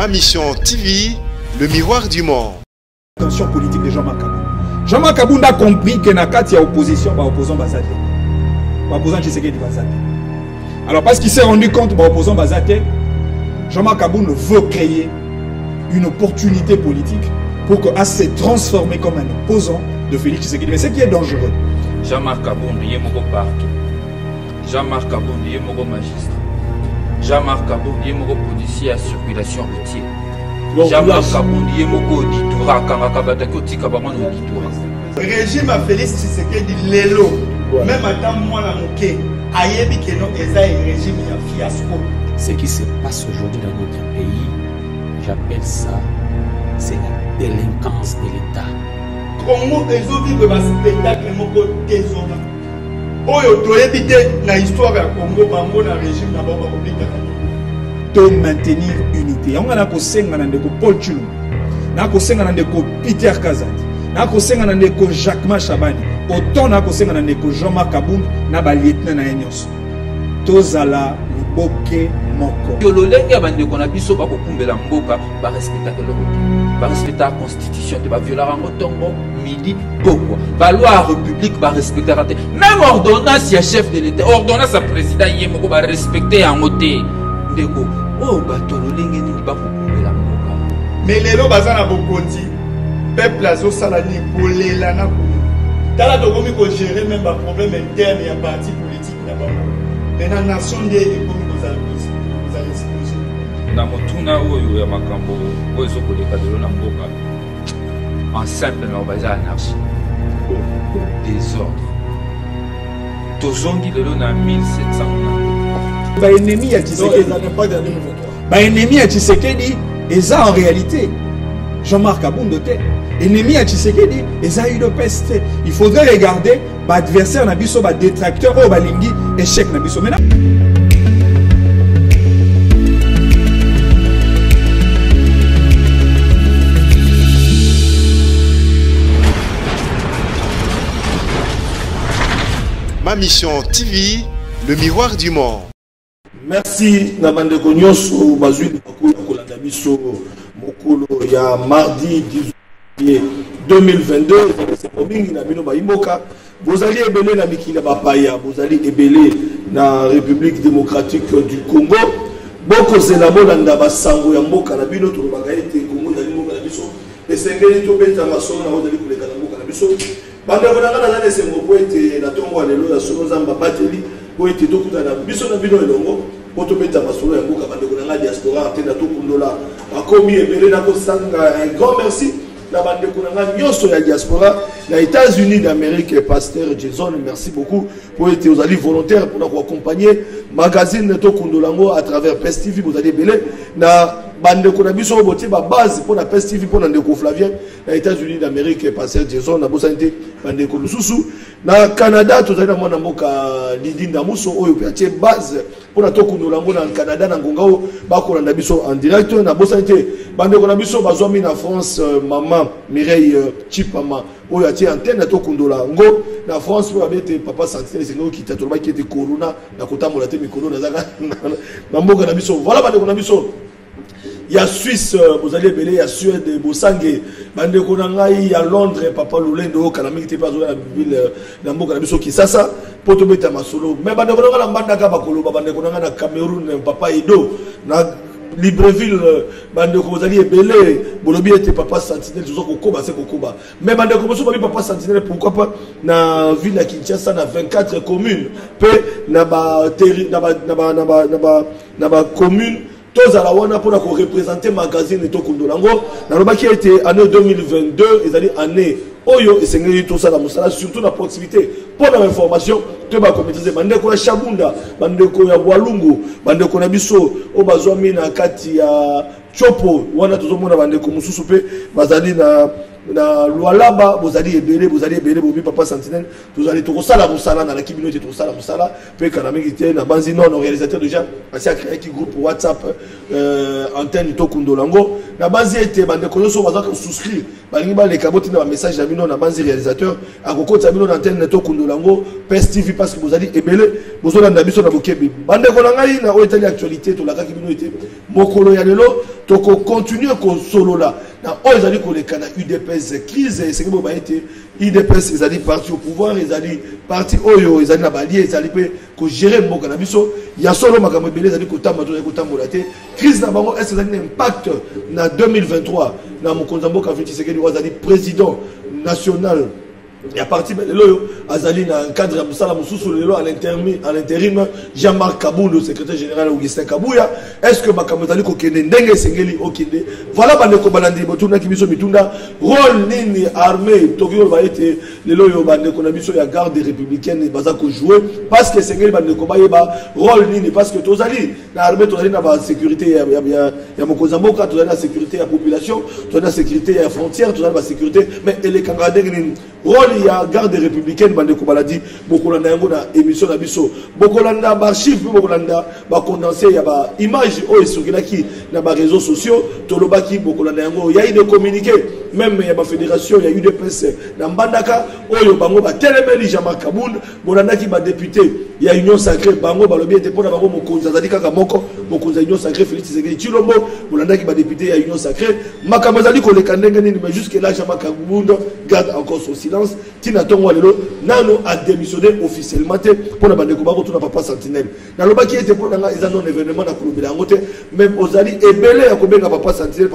Ma Mission TV, le miroir du monde. Attention politique de Jean-Marc Kabound. Jean-Marc Kabound a compris que dans il y a opposition, opposant Bazate. Opposant Tshisekedi Bazate. Alors parce qu'il s'est rendu compte, opposant Bazate, Jean-Marc Kabound veut créer une opportunité politique pour qu'il se transformer comme un opposant de Félix Tshisekedi. Mais ce qui est dangereux. Jean-Marc Kabound, il est mon parquet. Jean-Marc Kabound, il est mon magistrat. Jean-Marc Kabound, il est mon policier à circulation routière. Jean-Marc Kabound, il est mon auditoire. Le régime a Félix Tshisekedi Lelo, même à temps moi la moquée, ayebi que non, et ça est régime il y a fiasco. Ce qui se passe aujourd'hui dans notre pays, j'appelle ça, c'est la délinquance de l'État. Congo ezovibre ba spectacle moko tezona. Oyo toyebite na histoire ya Congo bango na régime na bango bakobika. De maintenir unité. On a kosenga na ndeko Paul Tshilombo. Na kosenga na ndeko Peter Kazadi. Na kosenga na ndeko Jacques Machabani. Autant na kosenga na ndeko Jean-Marc Kabound na ba lieutenant na Enyos. Tozala liboke moko. Yololenge bandeko na biso ba kokumbela mboka ba respecter que le ba respecter la constitution de ba violer en tongo midi pourquoi ba loi république ba respecter même ordonnance ya chef de l'état ordonnance à président yemoko ba respecter en côté ndeko oh ba tololenge ni ba kokumbela mboka mais lelo bazana bokonzi peuple azo salani bolela na ko tala to komi ko gérer même ba problème interne ya parti politique na bango mais na nation de komi ko za na motuna oyo ya makambo oyo ezokoleka lelo na mboka en simple na obaza anarchie désordre tozongi lelo na 1700 baennemi ya Tshisekedi baennemi ya Tshisekedi eza en réalité Jean-Marc Kabound te ennemi ya Tshisekedi eza UDPS te. Il faudrait regarder l'adversaire na biso ba détracteur oyo balingi échec na biso maintenant. Ma Mission TV, le miroir du monde. Merci Namandeko Nyonso Bazui Kolanda biso mokolo ya mardi 18 juillet 2022 na bino ba imboka bozali ebele na mikila bapaya bozali ebele na République démocratique du Congo boko zela bolanda basango ya mboka na bino to bagaite Congo na mboka na biso esengeli to beta masolo na odali koleka na mboka na biso bande bonanga na zane sengo poete na tongo lelo ya solo zamba bateli poete to kutana biso na bino elongo poto beta masolo ya mboka bande bonanga diaspora tena to kundola akomi ebele na ko sanga un grand merci la bande bonanga nyonso ya diaspora na États-Unis d'Amérique pasteur Jason merci beaucoup pour être aux alliés volontaires pour nous accompagner magazine to kundolango à travers PES TV vous allez belé na bande konabiso boté ba base pour la PES TV pour ndeko Flavien na États-Unis d'Amérique pasteur Jason na bosante bande konususu na Canada to zali mwana mboka Lidinda Muso oyo pe base pour na to kundolango na Canada na ngongao ba kolanda biso en direct na bosante bande konabiso bazwami na France maman Mireille Chipama oyo atie antenne to kundolango na France pour abete papa Sentinelle c'est nous qui t'a trouvé qui était corona na kotambola te mikolo na zaka na mboka na biso voilà bande konabiso il y a Suisse vous allez belé il y a Suède Bosange bande konanga il y a Londres papa Lolendo kanamiki te pas na ville na mboka na biso Kisasa poto beta masolo mais bande konanga na mbanda ka bakolo bande konanga na Cameroun papa Edo na Libreville bande ko zali ebele bolobi était papa Sentinelle toujours kokoba c'est kokoba mais bande ko so papa Sentinelle pourquoi pas na ville ya Kinshasa na 24 communes pe na ba commune tous à la wana pour représenter magazine to kundolango na lobaki était année 2022 et allait année oyo esengeli tout ça la musala surtout la proximité pour l'information te ba communiser bande ko ya Shabunda bande ko ya Walungu bande ko na biso o bazwami na kati ya Chopo wana tozomona bande ko mususu pe bazali na na Lualaba, vous allez ébélé, Bobi Papa Sentinelle, vous allez tout ça, la Moussala, dans la Kibino, tout ça, la Moussala, puis Kanamiki, na Banzi, non, nos réalisateurs déjà, parce qu'il a créé un groupe WhatsApp, antenne, Tokundolango, na Banzi était, bande de so bazaka souscrire, bangiba les cabotes, na message d'Amino, na Banzi réalisateur, à Koko Tabino, antenne, Tokundolango, PES TV, parce que vous allez ébélé, vous allez na Biso, na Bokebi, bande de Kolangaï, na Oetali actualité, tout la Kibino était, Mokolo Yanelo, Toko continue qu'on solo là, na Oezali Kolekana, UDPS, crise, c'est que vous avez été IDPS, ils allaient partir au pouvoir, ils allaient partir Oyo, ils allaient balier, ils allaient gérer le Mokanabiso. Il y a solo Makamobele, ils allaient côté crise d'abord, est-ce que ça a un impact en 2023 dans mon Konzambo Kafiti Sekedi, ils allaient président national. Et à partir de là, Azali dans un cadre à l'intérim, Jean-Marc Kaboul, le secrétaire général Augustin Kabouya, est-ce que Makamotali Kokende, Ndenge Sengeli Okende, voilà Bandeko Balandi, Botuna Kibiso Mitunda, rôle Nini, armée, Tokyo va être le loyo Bandeko Nabiso, il y a garde républicaine, Bazako jouer, parce que Sengeli Bandeko Bayeba, rôle Nini, parce que Tozali, l'armée, Tozali n'a pas sécurité, il y a Mokozamboka, Tozali la sécurité, la population, Tozali la sécurité, la frontière, Tozali la sécurité, mais elle est Kangadé, rôle il y a garde républicaine bande ko baladi bokolanda yango na émission na biso bokolanda ba chiffre bokolanda ba condenser ya ba image o esukilaki na ba réseaux sociaux tolobaki bokolanda yango ya ide communiquer même ya ba fédération ya UDPS na mbandaka oyo bango ba telemeli Jean-Marc Kaboul bolandaki ba député ya union sacrée bango balobi ete pona bango mokonzi azali kaka moko mokonzi union sacrée Félix Tshisekedi Tshilombo bolandaki ba député ya union sacrée makamazali ko leka ndenge nini mais jusque là Jean-Marc Kaboul garde encore son silence. Tina Tongo Lelo, Nano a démissionné officiellement pour la bande de combat contre Papa Sentinelle. Dans le bas qui était pour un événement dans Colombie, même aux alliés et belé à combien Papa Sentinelle,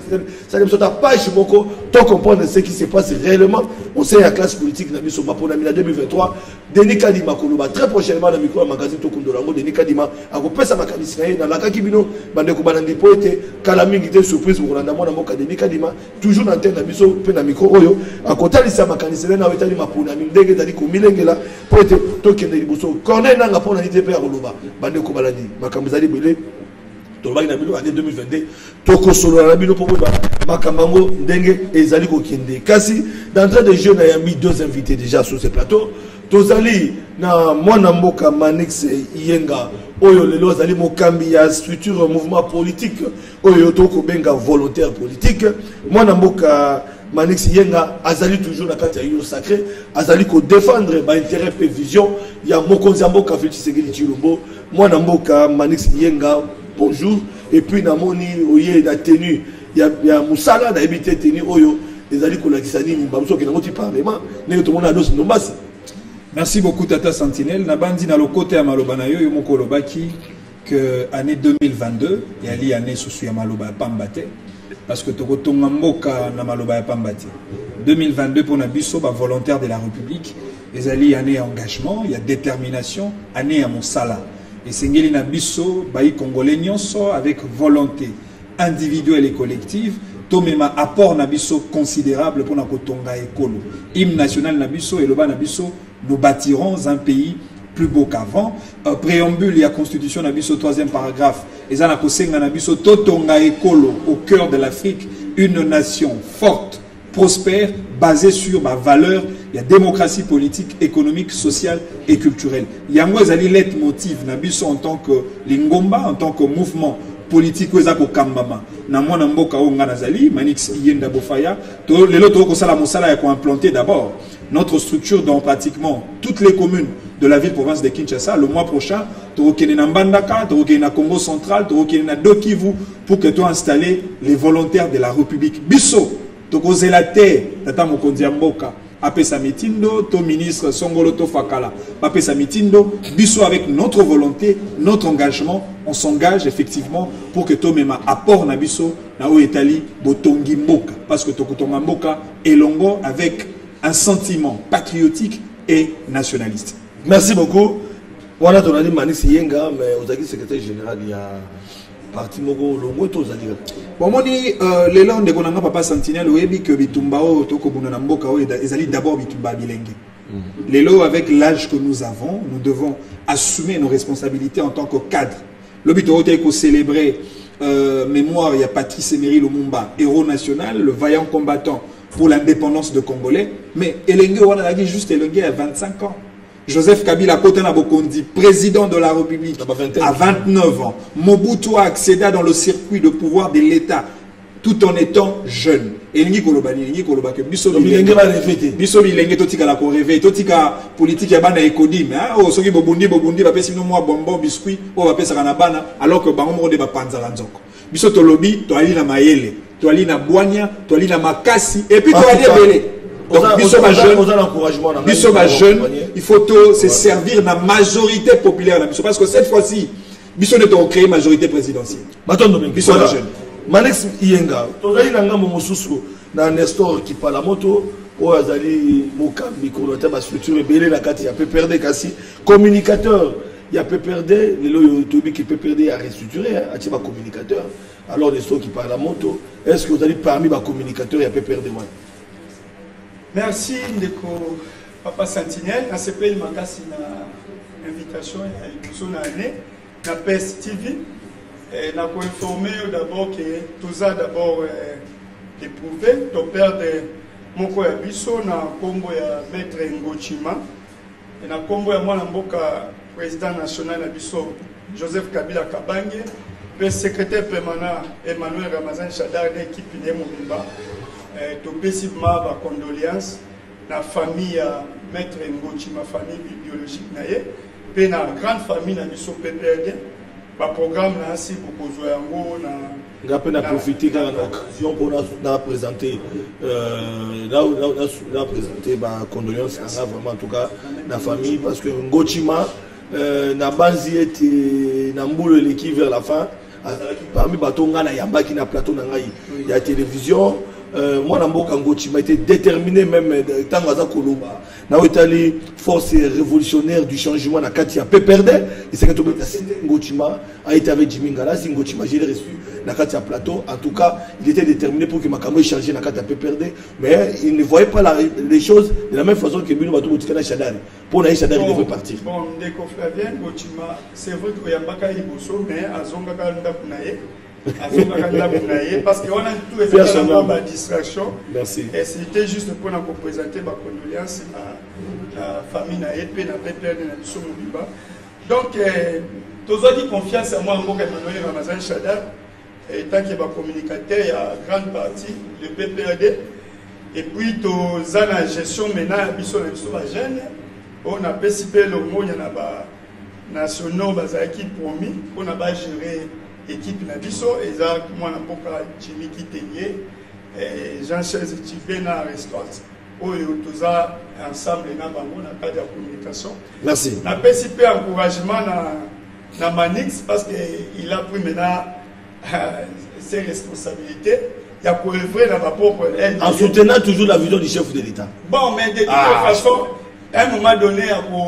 ça ne pas page Moko, tant comprendre ce qui se passe réellement. On sait la classe politique dans le pour la 2023. Denis Kadima Koloba, très prochainement dans le micro magazine Tokundolango, Denis Kadima, a coupé sa macanisme dans la Kakibino, bande de combat dans les poètes, Kalaming était surprise pour la Namona Moka, Denis Kadima, toujours dans l'antenne d'Abiso, Pena Micro Oyo, à côté de sa macanisme. Etali mapuna mindenge dali ko milengela po ete tokende liboso corner nanga pona ITP ya koloba bande ko baladi makambo zali belé tolobaki na bino année 2022 toko solo na bino po ba makambango ndenge ezali ko kende kasi d'entrée de jeu na yami deux invités déjà sur ce plateau tozali na mwana mboka Manix Yenga oyo lelo azali mokambi ya structure mouvement politique oyo toko benga volontaire politique mwana mboka Manix Yenga azali toujours na kati ya union sacrée azali ko défendre ba intérêt pe vision ya mokonzi mboka Félix Tshisekedi Tshilombo mwana mboka Manix Yenga bonjour et puis na moni oye na tenue ya musala na habité tenue oyo ezali ko lakisa nini bamuso ke na moti parlement ne to mona dos nombasi. Merci beaucoup Tata Sentinelle na bandi na lokote ya maloba na yo moko lobaki que année 2022 yali année sous ya maloba pambate. Parce que Tokotonga Mboka na maloba ya pambati 2022 pour Nabiso ba volontaire de la République les alliés année engagement il y a détermination année à Monsala et Sengeli Nabiso ba congolais nyonso avec volonté individuelle et collective tomema apport Nabiso considérable pour Nakotonga ekolo hymne national Nabiso et loba Nabiso nous bâtirons un pays plus beau qu'avant. Préambule, il y a constitution Nabiso, troisième paragraphe. Et ça, Nabiso, Totonga Ekolo, au cœur de l'Afrique, une nation forte, prospère, basée sur ma valeur. Il y a démocratie politique, économique, sociale et culturelle. Il y a moi, Zali, leitmotiv Nabiso en tant que Lingomba, en tant que mouvement politique, Wezako Kambama. Na mwana mboka onga nazali, Manix Yenda Bofaya, lelo toko sala mosala ya ko implanter d'abord notre structure dans pratiquement toutes les communes de la ville-province de Kinshasa. Le mois prochain, tu vas na Mbandaka, tu vas na Congo central, tu vas na Dokivu pour que tu installes les volontaires de la République. Bisso, tu vas la terre, tata mokonzi mboka. Apesa mitindo, ton ministre Songolo Tofakala, apesa mitindo, bisso avec notre volonté, notre engagement, on s'engage effectivement pour que Tomema apport na bisso na o etali botongi mboka parce que tokotonga mboka elongo avec un sentiment patriotique et nationaliste. Merci beaucoup. Voilà ton ami Manix Yenga, mais vous avez secrétaire général il y a parti moko longo to zali. Bon moni les landes de konanga Papa Sentinelle oyebi que bitumba o to ko bunana mboka o ezali d'abord bitumba bilenge. Lelo avec l'âge que nous avons, nous devons assumer nos responsabilités en tant que cadre. Le but est de célébrer mémoire, il y a Patrice Emery Lumumba, héros national, le vaillant combattant pour l'indépendance de Congolais, mais Elenge Wana a dit juste Elenge à 25 ans. Joseph Kabila Kotana Bokondi, président de la République, à 29 ans. Mobutu a accédé dans le circuit de pouvoir de l'État tout en étant jeune. Elingi Kolobani, Elingi Kolobake, Biso Bilenge Totika la Koreve, Totika politique ya bana ekodim, oh soki bobundi ba pesi no mwa bonbon biscuit, oh ba pesa kana bana alors que bango mo de ba panzala nzoko. Biso tolobi to ali na mayele, to ali na bwanya, to ali na makasi et puis to ali belé. Donc biso ba jeune, il faut se servir de la majorité populaire na biso parce que cette fois-ci biso ne to créer majorité présidentielle. Biso ba jeune. Manex Iyenga, tozali nanga mosusu na Nestor qui parle la moto o azali mokambi ko ta ba structure belé na kati ya PPRD kasi communicateur ya PPRD lelo yo tobi qui PPRD a restructuré a ti ba communicateur alors Nestor qui parle la moto est-ce que vous allez parmi ba communicateur ya PPRD moi? Merci ndeko Papa Sentinelle na CPI makasi na invitation ya émission na année na PES TV. Nous avons informé d'abord que tout ça d'abord éprouvé. Le père de Moko Yabiso, na Kombo ya Maître Ngochima, et na Kombo ya Mwana Mboka président national Yabiso Joseph Kabila Kabange, le secrétaire permanent Emmanuel Ramazan Chadar de l'équipe de Mobimba, tout spécifiquement ma condoléances na famille ya Maître Ngochima, famille biologique naie, et na grande famille Yabiso PPRD. Le programme là, si vous posez un mot, on a profité de l'occasion pour nous présenter ma condoléance vraiment en tout cas la famille parce que Ngochima na banzi était na mboule l'équipe vers la fin parmi batonga na yamba qui na plateau na ngai il y a télévision moi na mboka Ngochima était déterminé même tant aza koloba na otali force révolutionnaire du changement na kati ya PPRD et c'est que tout Ngochima a été avec Jimmy Ngala si Ngochima j'ai reçu na kati ya plateau en tout cas il était déterminé pour que Makambo change na kati ya PPRD mais il ne voyait pas les choses de la même façon que Bino Bato Botikana Chadari pour na Chadari devait partir bon ndeko Flavien Ngochima c'est vrai que yambaka iboso mais azonga ka nda kunaye parce qu'on a tout effectivement la distraction. Merci. Et c'était juste pour nous présenter ma condoléance à la famille Naïpe et la PPR de Nabiso Mobiba. Donc, tous dit confiance à moi, Emmanuel Ramazan Chadar, et tant qu'il y a un communicateur, il y a une grande partie, le PPRD. Et puis, tous ans la gestion maintenant, Nabiso jeune, on a participé le mot, il y en a nationaux, qui promis, on a géré équipe na biso eza mwana mboka Jimmy Kitenge Jean-Charles Tibena restaurant oyo toza ensemble na bango na cadre de communication. Merci. Na participé encouragement na Manix parce que il a pris maintenant ses responsabilités. Il y a pour œuvrer dans ma propre aide. En soutenant toujours la vision du chef de l'État. Bon, mais de toute façon, à un moment donné,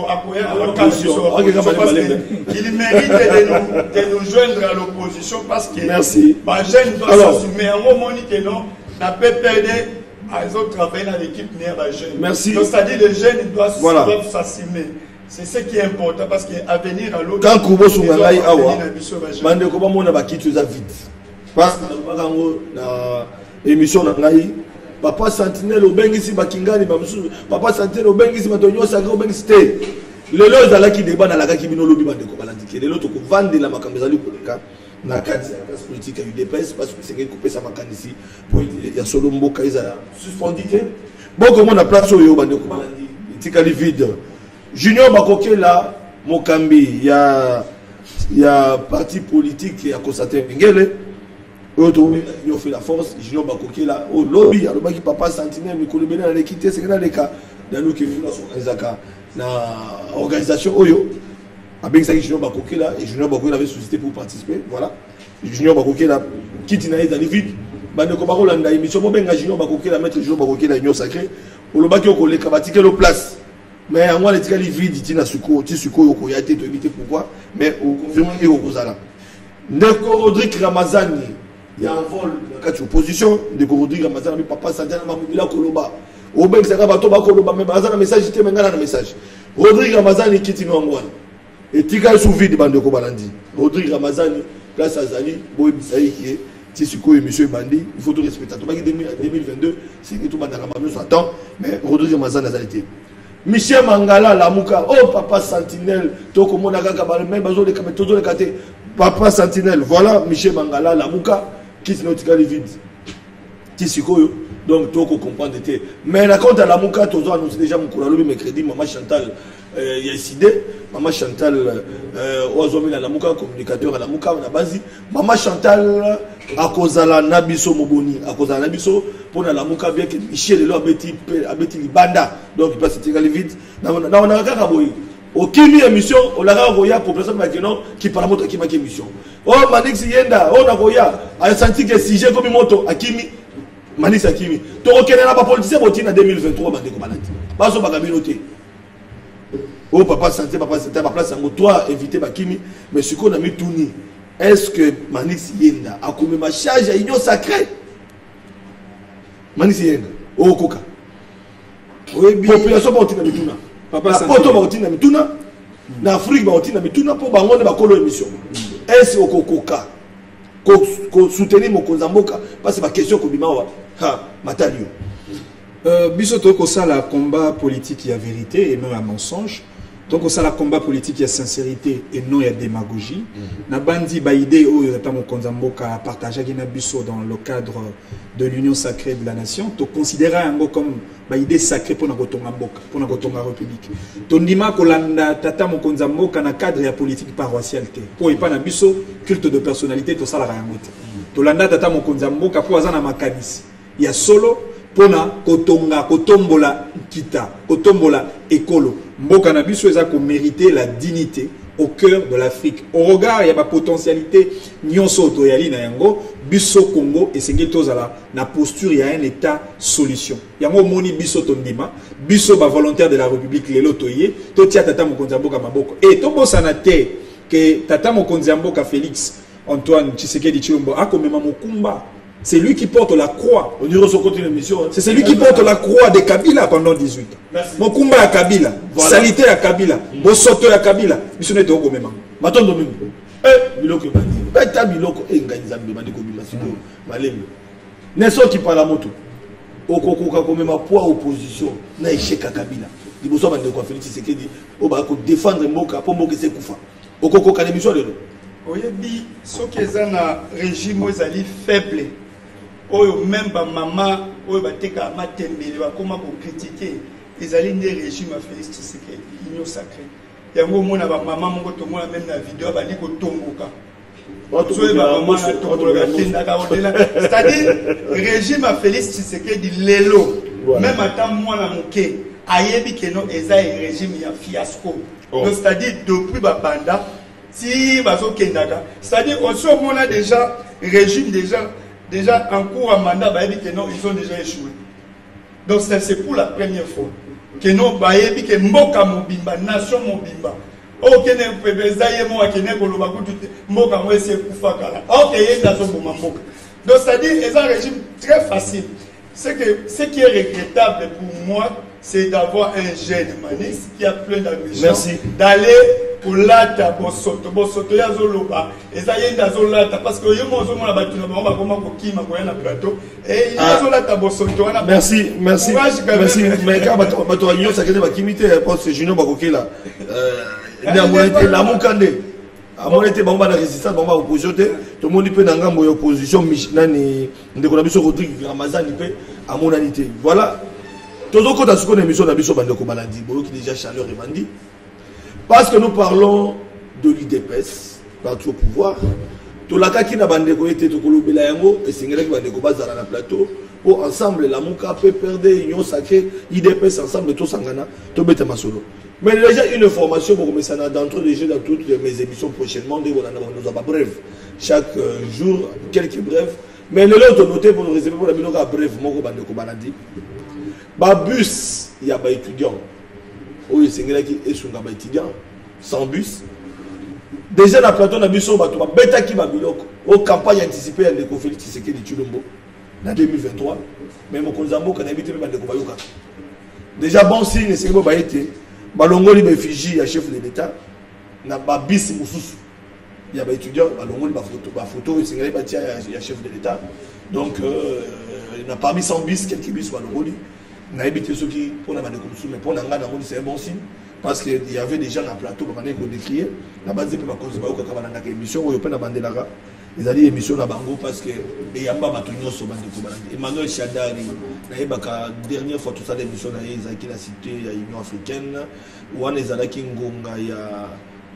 il mérite de nous joindre à l'opposition parce que merci. Ma jeune doit s'assumer. À un moment donné, non, n'a pas perdu. Ils ont travaillé dans l'équipe néa jeune. Merci. C'est-à-dire les jeunes doivent s'assumer. C'est ce qui est important parce qu'à venir à l'autre. Quand Kubo Sungalai Awa, Mande Koba Mona Bakiti za vite. Parce que dans l'émission Nangai, Papa Sentinelle au Bengisi Bakingani, Papa Sentinelle au Bengisi Matonio Sagro Bengisi. Le lot de la qui débat dans la qui bino lobby bande ko balandike. Le lot ko vendre la makambezali ko leka. Na kati ya classe politique à UDPS parce que c'est qu'il couper sa makanisi pour ya solo mboka izala suspendu. Bon comment on a place au yo bande ko balandi. Itikali vide. Junior Bakokela Mokambi, il y a parti politique qui a constaté Ngele. Ils ont fait la force. Junior Bakokela au lobby, alors qui papa Sentinelle, mais qu'on le bénit l'équité, c'est dans les cas. Dans nous qui vivons dans l'organisation Oyo. Avec ça, Junior Bakokela et Junior Bakokela avait suscité pour participer. Voilà. Junior Bakokela quitte dans les vides. Bande Kobarolanda, émission Bobenga Junior Bakokela, maître Junior Bakokela, Union Sacrée. Au lobby, on les cabatike le place. Mais en moi, les ticali vide, il y a suko, il y a été éviter pourquoi, mais au confirme et au Kozala. Ndeko Rodrigue Ramazani, il y a un vol dans la opposition. Ndeko Rodrigue Ramazani, papa Santiana Mamubila Koloba. Au Beng Sagaba Toba Koloba, mais Bazan a message, il y a un message. Rodrigue Ramazani quitte Nouangouane. Et Tika sous vide, Bandeko Balandi. Rodrigue Ramazani, place Azali, Boy Bisaï qui est si c'est quoi monsieur Bandi, il faut tout respecter. Tout 2022, c'est que tout le monde s'attend, mais Rodrigue Mazan a été. Michel Mangala, Lamuka, oh papa Sentinelle, Toko Monagaka, même Bazo de Kameto de Kate, papa Sentinelle, voilà Michel Mangala, Lamuka, qui se note vide. Tisiko, donc Toko comprendre. Mais la compte à Lamuka, Tozo annonce déjà mon courage, mercredi, maman Chantal, il y a décidé, maman Chantal, Oazomi la Lamuka, communicateur à Lamuka, on a basé, maman Chantal, à cause de la Nabiso Moboni, à cause de la Nabiso, pour la Lamuka, bien que Michel est là, abeti Libanda, donc il passe tirer vite. On a un caraboy. Au Kimi émission, on a un pour personne qui parle de Kimi émission. Oh, Manix Yenda, on a Roya, a senti que si j'ai comme moto, à Kimi, Manix à Kimi. Tu reconnais la politicien en 2023, Mandeko Malati. Pas au Bagabinoté. Oh, papa santé, papa place en toi, éviter Bakimi, mais ce qu'on a mis tout ni. Est-ce que Manix Yenda a comme ma charge à union sacrée? Manix Yenda, oh Koka. Population Baotina Mituna. Papa Santé Baotina Mituna. L'Afrique Baotina Mituna pour Bangon de Bakolo émission. Est-ce au Koka? Soutenir mon Kozamboka parce que ma question que Bimawa ha Matalio. Bisoto ko ça la combat politique il y a vérité et non il y a mensonge. Donc ça la combat politique il y a sincérité et non il y a démagogie. Na bandi ba idée o yata mon Kozamboka partager na biso dans le cadre de l'union sacrée de la nation. To considérer un mot comme ba idée sacrée pour na kotonga mboka, pour na kotonga république. Tondima kolanda tata mon Kozamboka na cadre ya politique paroissiale te. Pour y pas na biso culte de personnalité to ça la rangote. Tolanda tata mon Kozamboka pour azana makanisi. Il y a solo pona kotonga kotombola kita kotombola ekolo mboka na biso eza ko mériter la dignité au cœur de l'Afrique au regard il y a ma potentialité nyonso to yali na yango biso Congo et sengeli tozala na posture il y a un état solution yango moni biso tondima biso ba volontaire de la République lelo toye to tia tata mokonzi mboka maboko et to bosana te que tata mokonzi mboka Félix Antoine Tshisekedi Tshilombo akomema mokumba. C'est lui qui porte la croix. On dirait son côté l'émission. C'est celui qui porte la croix de Kabila pendant 18 ans. Mokumba à Kabila, voilà. Salité à Kabila, Bosoto à Kabila. Mission est au même. Maintenant, domingo. Eh, biloko bandi. Beta biloko enganiza bandi ko bimasiko. Malemi. Neso qui parle à moto. Okokoka comme ma poids opposition na échec à Kabila. Liboso bande ko Félix Tshisekedi o ba ko défendre mboka pour mboka se kufa. Okokoka l'émission de oyebi soki eza na régime ezali faible. Oyo même ba mama oyo bateka matembele bakoma ko critiquer ezali nde régime à Félix Tshisekedi union sacrée yango mona ba mama moko to mona même na vidéo bali ko tomboka c'est-à-dire régime à Félix Tshisekedi lelo même ata mwana moke ayebi que non eza régime ya fiasco donc c'est-à-dire depuis ba banda si bazo kendaka c'est-à-dire on se mona déjà régime déjà en cours à mandat, que non, ils ont déjà échoué. Donc c'est pour la première fois que non, que Mboka Mobimba, nation Mobimba. Ok, ne peut pas moi qui n'est pas le bagou Mboka moi c'est Koufakala. Ok, il y a nation Mboka. Donc c'est-à-dire, c'est un régime très facile. Ce qui est regrettable pour moi, c'est d'avoir un jeune Manix qui a plein d'ambition d'aller pour l'ata bosoto ya zoloba ezayenda zolata parce que yo mozo mona batu na ba koma ko kima ko na plateau et ya zolata bosoto wana merci mais ka bato nyo sakete ba kimite parce que junior bakokela na monete la mukande a monete ba na résistance ba opposition te to moni pe na ngambo ya opposition nani ndeko na biso Rodrigue Ramazani pe a monanité voilà todo ko ta suko na émission na biso bandeko balandi boyo qui déjà chaleur et bandi. Parce que nous parlons de l'IDPS, parti au pouvoir. Tout la qui n'a pas de été tout le bélayango et c'est vrai que bazar à la plateau. Pour ensemble, la mouka peut perdre l'union sacrée, IDPS ensemble, tout sangana, tout bête ma solo. Mais déjà une information pour que ça n'a d'entre les jeux dans toutes mes émissions prochainement, nous avons bref. Chaque jour, quelques brefs. Mais le lot de noter pour nous réserver pour la binoka bref, mon bande de Kobanadi. Bus, il y a pas étudiant. Oui, c'est vrai qui est sur un étudiant, sans bus. Déjà, la plateau n'a biso bato ba beta ki ba biloko. Au campagne anticipée de Félix Tshisekedi Tshilombo en 2023. Mais mon Kozambo quand habité même de Kobayoka. Déjà bon signe c'est que ba été balongoli ba Fiji à chef de l'État na ba bis mususu. il y a des étudiants, ma photo, il y a chef de l'État. Donc, il n'a pas mis 100 bis, quelques bis, il a évité ceux qui, pour la manière comme ça, mais pour la manière c'est un bon signe. Parce qu'il y avait des gens à plateau, qui ont décrié. La base de la émission, ils ont dit émission à Bango parce que y a pas Emmanuel Chadari, la dernière fois tout ça l'émission ils ont la cité à l'Union africaine, où on est allé Kingonga, il y a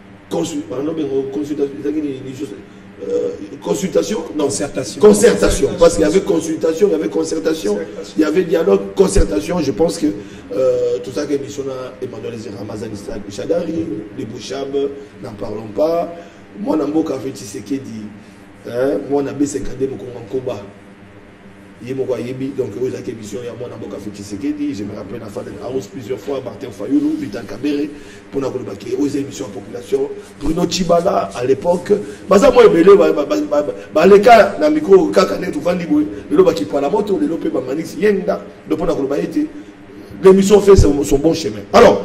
consultation, non, concertation, parce qu'il y avait consultation, il y avait concertation, il y avait dialogue, concertation. Je pense que tout ça que l'émission a Emmanuel Ramazani Chadari, les Bouchab, n'en parlons pas. Moi, Namboka fait Tshisekedi, moi, on a B50 mon combat. Donc, aux émissions, il y a moi, Namboka fait Tshisekedi, je me rappelle, à Faden House plusieurs fois, Martin Fayoulou, Vital Kabere, pour la Kolobaki, aux émissions en population, Bruno Chibala, à l'époque, Baza moi, les cas, dans le micro, Kakanet ou Vandiboué, le loba qui prend la moto, le lope Manix, Yenda, le pont à Kolobaki, l'émission fait son bon chemin. Alors,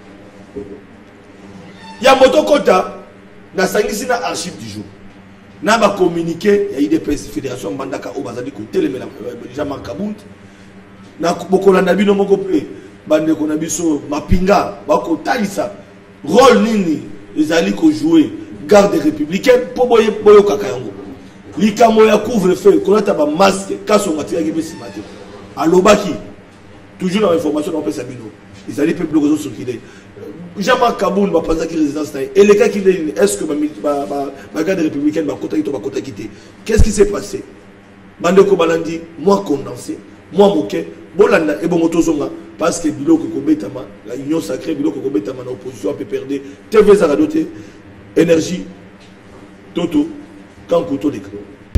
il y a Moto Kota, dans la archive du jour. N'a pas communiqué, il y a eu des fédérations Mandaka au Bazali côté les Jean-Marc Kabound. Na bokolanda bino moko pe bande ko na biso mapinga bako talisa rôle nini ezali ko jouer garde républicaine pour boyo kaka yango. Likamo ya couvre-feu kolata ba masque kaso matia ki besi mate. Alobaki toujours dans l'information on peut sabino. Ils allaient peuple réseau sur qui Jean-Marc Kabound va penser qu'il résidence et les gars qui est-ce que ma garde républicaine va côté quitter. Qu'est-ce qui s'est passé? Bandeko Balandi, moi condensé, moi moqué, Bolanda et Bomotozonga, parce que Biloko Kobetama, la union sacrée, Biloko Kobetama, l'opposition a pu perdre, TV Zaradoté, énergie, Toto, Kankuto Dekro.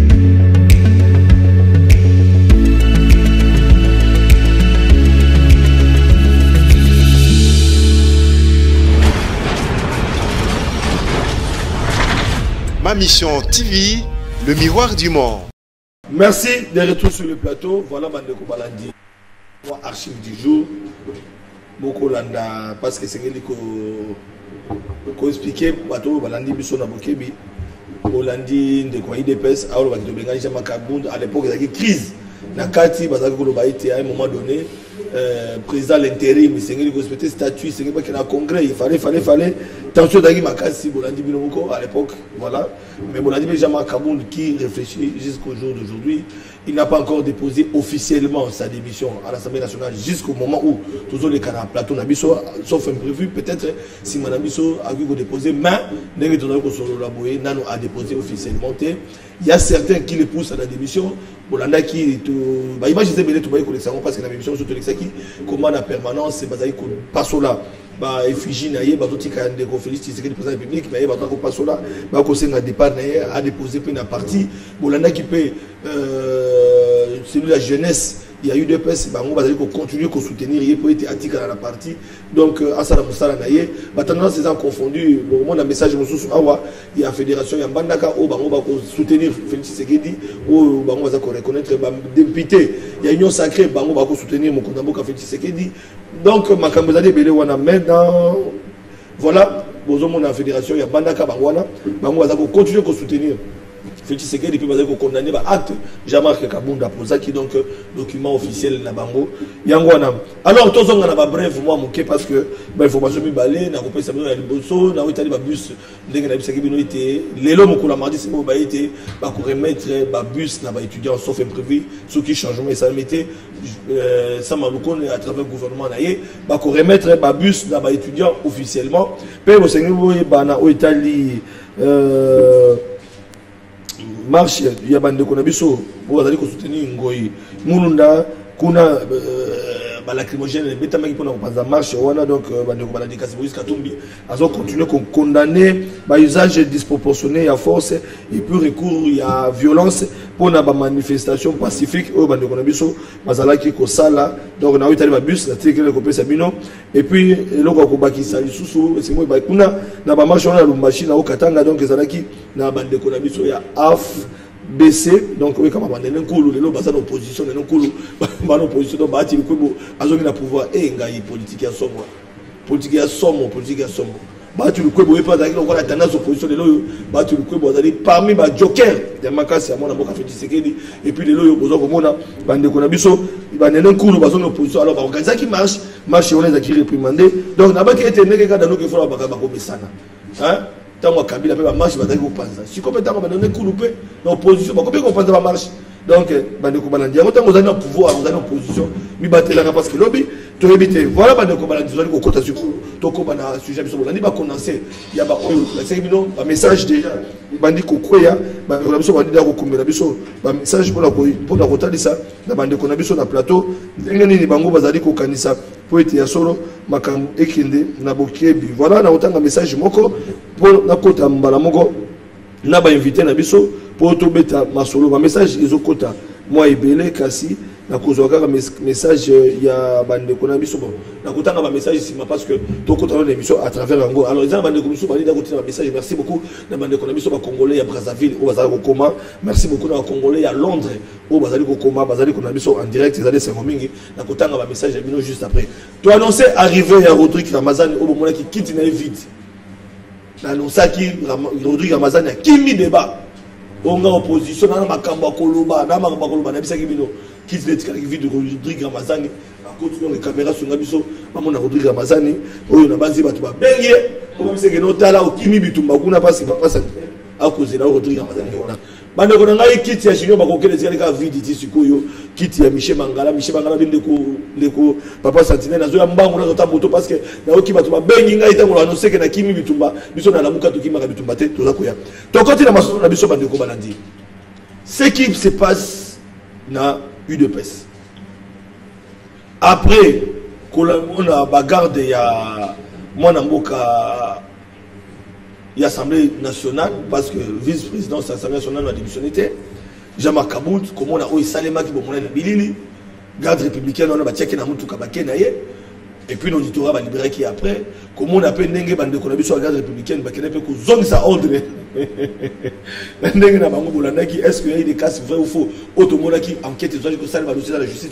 Ma mission TV, le miroir du monde. Merci de retour sur le plateau. Voilà Bandeko Balandi. Moi, archive du jour. Beaucoup landa parce que c'est ce qu'on expliqué. Bateau Balandi biso na bokebi. Bolandi de quoi IDPS. Alors va te benga Jean-Marc Kabound à l'époque il y a une crise. Na kati bazaki ko loba été à un moment donné président l'intérim c'est ngeli ko respecter statut c'est ngeli pas na congrès il fallait tension d'agi makasi Bolandi Bilomoko à l'époque voilà mais Bolandi Jean-Marc Kabound qui réfléchit jusqu'au jour d'aujourd'hui il n'a pas encore déposé officiellement sa démission à l'Assemblée nationale jusqu'au moment où toujours les canards plateau nabiso sauf imprévu peut-être si Manabiso a vu déposer mais n'est que ko solo la boye nano a déposé officiellement il y a certains qui le poussent à la démission Bolanda qui bah imaginez bien tout baï collection parce que la démission surtout les qui commande la permanence c'est bazaï ko pasola ba effigie naie ba toti ka ndeko Félix Tshisekedi président public mais ba ko pasola ba ko senga départ naie a déposé puis na parti Bolanda qui peut celui de la jeunesse il y a eu deux PS bango bazali ko continuer ko soutenir il peut être attika dans la partie donc asala musala naie ba tendance c'est confondu le monde un message mususu awa il y a fédération ya bandaka o bango ba ko soutenir Félix Tshisekedi o bango ba ko reconnaître ba député il y a union sacrée bango ba ko soutenir Mokonda Mboka Félix Tshisekedi donc makambo zali belé wana maintenant voilà bozo mon la fédération ya bandaka bango wana bango ba ko continuer ko soutenir Félix Tshisekedi puis bazali ko condamner ba acte Jean-Marc Kabound posa qui donc document officiel na bango yangwana alors tozonga na ba bref moi moké parce que ba information mi balé na ko pesa bino ya liboso na witali ba bus ndenge na bisaki bino été lelo mokula mardi c'est ba été ba ko remettre ba bus na ba étudiants sauf imprévu ce qui changement et ça mettait ça m'a reconnu à travers le gouvernement naie ba ko remettre ba bus na ba étudiants officiellement pe bo sengi ba na Italie marche ya bande ko na biso bo bazali ko soutenir ngoi mulunda kuna balacrymogène betamaki pona kopanza marche wana donc bande ko baladi kasi Moïse Katumbi azo continuer ko condamner ba usage disproportionné à force et puis recours ya violence pona ba manifestation pacifique o bande ko na biso bazalaki ko sala donc na witali ba bus na tikele ko pesa bino et puis eloko ko bakisa lisusu c'est moi ba kuna na ba marche wana Lumbashi na Okatanga donc ezalaki na bande ko na biso ya AF BC donc oui comme abandonner nkulu lelo basa opposition na nkulu ba opposition donc baati ko azoki na pouvoir et ngai politique ya somo Batu Lukwebo est pas d'accord, on a tendance opposition de l'eau. Batu Lukwebo parmi les jokers, il y a Makasi à mon amour café Tshisekedi et puis de l'eau aux Omona, bande Konabiso, il va un coup de zone opposition. Alors, organiser qui marche, on les a qui réprimandé. Donc, n'a pas été né dans nos qu'il faut la Bakabako Messana. Hein? Tant que Kabila fait la marche, il va dire qu'on pense. Si complètement on va donner coup de paix, l'opposition, combien qu'on pense de la marche? Donc, bande Kobalandi, autant vous avez un pouvoir, vous avez une opposition, mais battez la parce que lobby. Voilà, bande Kobalandi, vous avez un côté sur Toko Bana, sujet, on a commencé. Il y a un message déjà, bandi Kokoya, Konabiso, bandi Kokumbelabiso, un message pour la rota ça, la bande Konabiso, na plateau, Nengani Bango Bazali Kokanisa, pour être à solo, Makam Ekinde, Nabokebi. Voilà, on a un message moko, pour la côte à Mbalamogo, n'a pas invité Nabiso, pour tout bêta, ma solo, un message, ils ont quota, moi et Belé, Kassi. Na kozwaka message ya bande Konabiso bon na kotanga ba message ici parce que to kotanga l'émission à travers Ango alors ils ont bande Konabiso bali da kotina message merci beaucoup na bande Konabiso ba congolais ya Brazzaville au bazali ko koma merci beaucoup na congolais ya Londres au bazali ko koma bazali Konabiso en direct ils allaient se mingi na kotanga ba message ya bino juste après to annoncer arrivée ya Rodrigue Ramazani au moment qui quitte na vide na annoncer qui Rodrigue Ramazani a kimi débat on a opposition na makambo koloba na bisaki bino qui se dit qu'il vit de Rodrigue Ramazani à côté de la caméra sur Nabiso maman Rodrigue Ramazani oyo na bazi batu ba benye on sait que notala o kimi bitumba kuna pasi papa ça à cause de Rodrigue Ramazani ona bande ko ngai kiti ya junior bakokele zika ka vidi ti sikoyo kiti ya Michel Mangala binde ko papa Sentinelle nazo ya mbangu na zota moto parce que na oki batu ba benye ngai tango annoncer que na kimi bitumba biso na lamuka to kimi ka bitumba te to za koya to côté na maso na biso bande ko balandi ce qui se passe na UDPS. Après, on a bagarre de l'Assemblée nationale, parce que le vice-président de l'Assemblée nationale a démissionné. Jean-Marc Kabout, comme on a eu Salema qui a bilili, garde républicaine, on a tchecké na mutu kabake na ye. Et puis l'auditoire va libérer qui après, comme on appelle Nenge Bande Konabi sur la garde républicaine, qui n'a pas que zone sa ordre. Est-ce qu'il y a des cas vrais ou faux? Automobile qui enquête, que ça va dossier dans la justice,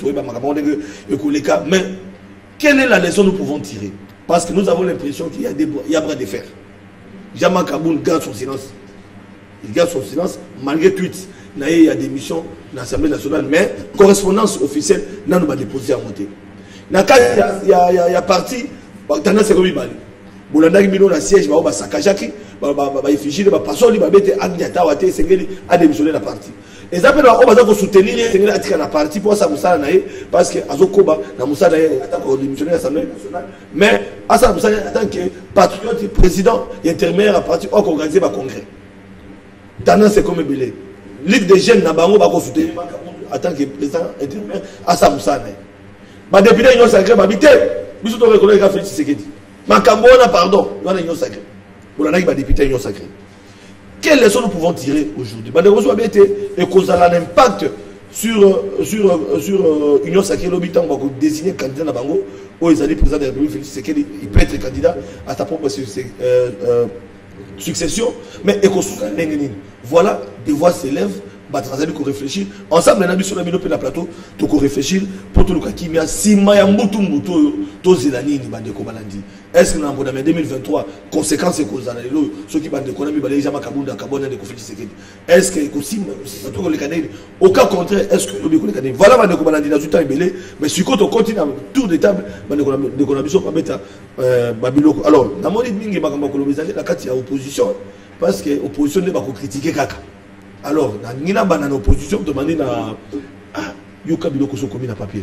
mais quelle est la leçon que nous pouvons tirer? Parce que nous avons l'impression qu'il y a bras de fer. Jean-Marc Kaboun garde son silence. Il garde son silence malgré tweets. Il y a des missions dans l'Assemblée nationale, mais correspondance officielle, nous avons déposé à monter. Il y a parti, tendance c'est comme il bali. Bolanda qui bino na siège ba sakajaki ba effigie ba pasoli ba bete agnata wate sengeli a démissionné la partie. Et ça peut on va soutenir sengeli atika la partie pour ça musala nae parce que azokoba na musala nae atako démissionner l'Assemblée nationale mais asa musala en tant que patriote président intermédiaire à parti organiser ba congrès. Tendance c'est comme belé. Ligue des jeunes na bango ba ko soutenir en tant que président intermédiaire asa musala nae. Ma député union sacrée babité biso to reconnaître ka Félix Tshisekedi. Makambona pardon, on a union sacrée. On a un député union sacrée. Quelles leçons nous pouvons tirer aujourd'hui? Malheureusement, et cause à l'impact sur union sacrée, l'habitant va désigner candidat à Bango, où ils allaient président de la République Félix Tshisekedi, il peut être candidat à sa propre succession, mais voilà, des voix s'élèvent. Batrazali ko réfléchir ensemble na biso na bino pe na plateau to ko réfléchir pour tout le cas qui mia sima ya mbutu to zelani ni bande ko balandi est-ce que na en 2023 conséquences ko zala lelo ceux qui bande ko na bi balé jama kabunda kabona de ko Tshisekedi est-ce que ko sima to ko le kanel au cas contraire est-ce que ko le kanel voilà bande ko balandi na tout temps belé mais si ko to continue tour de table bande ko na biso pa beta babiloko alors na moni mingi makamba ko lobizali na kati ya opposition parce que opposition ne ba ko critiquer kaka. Alors, nina banana opposition demandé na yoka biloko so komi na papier.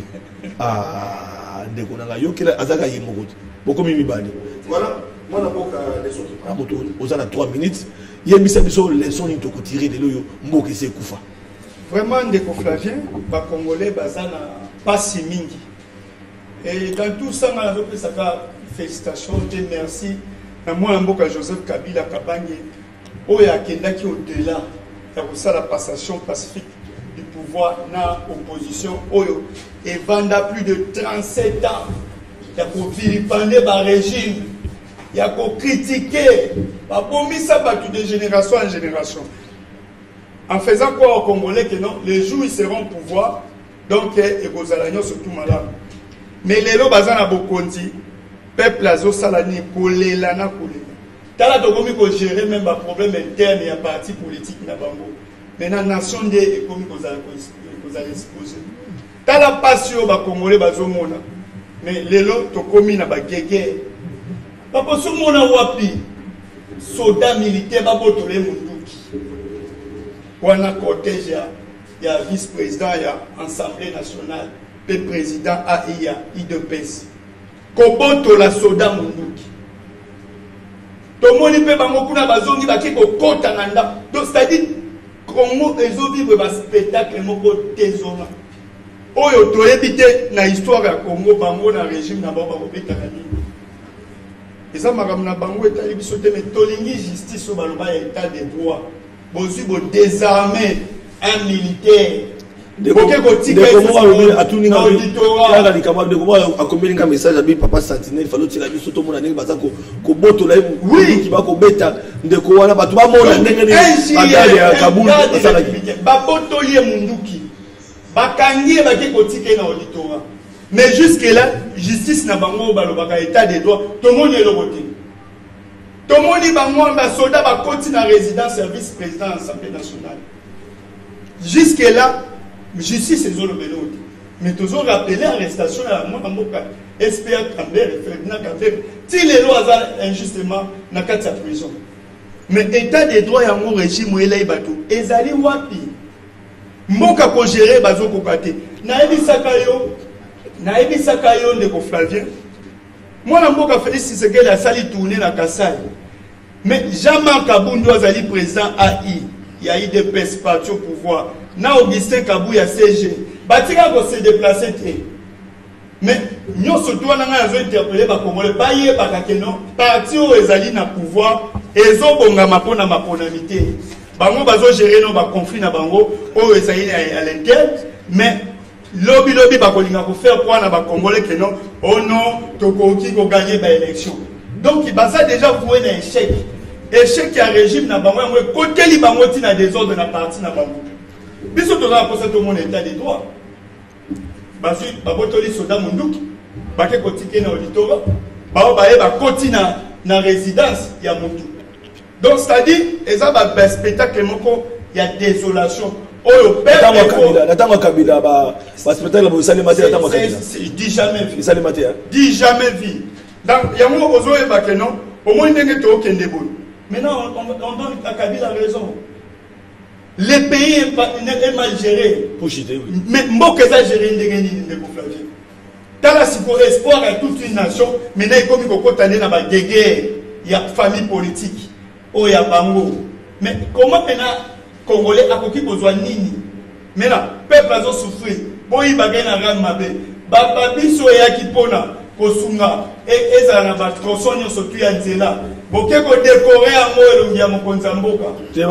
Ndeko nanga yokela azaka yemokoti. Boko mimi bani. Voilà, moi na boka leçon qui prend moto aux 3 minutes. Yemisa biso leçon ni to ko tirer de loyo mboka se kufa. Vraiment ndeko Flavien, ba congolais bazana pasi mingi. Et dans tout ça na zo pesa ka félicitations et merci na moi mboka Joseph Kabila Kabanye oya kendaki au-delà. Ça la passation pacifique du pouvoir dans l'opposition et vendant plus de 37 ans. Il y a pour vilipender le régime, il y a pour critiquer, pour mettre ça de génération en génération. En faisant quoi aux Congolais que non, les jours ils seront au pouvoir, donc ils vont surtout malade. Mais les lots bazan a bokondi, peuple azo salani kolela na kolela. tala tokomi ko gérer même ba problème interne ya parti politique na bango maintenant nation de ekomi kozala exposé tala passion ba congolais bazomona mais lelo tokomi na ba gege ba posomona wapi soldat militaire ba botole munduki wana cortège ya vice-président ya assemblée nationale le président AIA IDPS koboto la soldat munduki tomoni pe bango kuna bazongi baki kokota na nda donc c'est-à-dire Congo ezovivre ba spectacle moko tezona oyo toyebi te na histoire ya Congo bango na régime na bango bakobetaka nini eza makambo na bango etali biso te mais tolingi justice oyo baloba ya état de droit bozwi bodésarmer un militaire akombeli message abi papa sentinelle falo tila biso to mona ndenge baza ko botola ki ba ko beta ndeko wana batu ba mona ndenge ni badali ya Kabul basala ba botoli munduki bakangi baki kotike na auditoire mais jusque là justice na bango balobaka état de droit to moni elobote to moni bango ba soldat ba koti na résidence service président de l'Assemblée nationale jusque là justice est zone belot mais toujours rappeler l'arrestation à moi en boka SPA Kambere Ferdinand Kambere si les lois injustement na kati prison mais état de droit ya mon régime elai bato ezali wapi mboka ko gérer bazo ko kate na ebisaka yo ndeko Flavien moi na mboka Félix Tshisekedi asali tourner na Kasai mais Jean-Marc Kabundu azali président AI ya IDPS parti au pouvoir na Augustin Kabou ya CG batika ko se déplacer te mais nyonso to wana nga zo interpeller ba Congolais ba ye ba kakeno parti o ezali na pouvoir ezobonga mapona maponamité bango bazo gérer no ba conflit na bango o ezali à l'interne mais lobby ba kolinga ko faire quoi na ba Congolais que non oh non to ko ki ko gagner ba élection donc il basa déjà voué na échec ya régime na bango mo côté li bango ti na désordre na parti na bango biso toza pour ça tout le monde état de droit basu babotoli soda munduki bake kotike na auditoire bao baye ba koti na résidence ya mundu donc c'est-à-dire eza ba spectacle moko ya désolation oyo peuple natanga kabila ba spectacle bo sali maté natanga kabila dit jamais vu sali maté dit jamais vu donc yango ozo e ba kenon au moins ndenge to kende bon maintenant on donne à Kabila raison. Les pays est mal géré. Mais Mboka est géré de conflagration. Dans la espoir à toute une nation, maintenant il comme il faut aller dans la guerre, il y a famille politique, il y a bango. Mais comment maintenant Congolais a besoin de nini? Maintenant peuple a souffert. Bon il va gagner un ram mabé. Babiso ya kipona kosunga et ezana ba trosonyo sotu ya nzela. Boke ko décorer en mot ya mokonza mboka.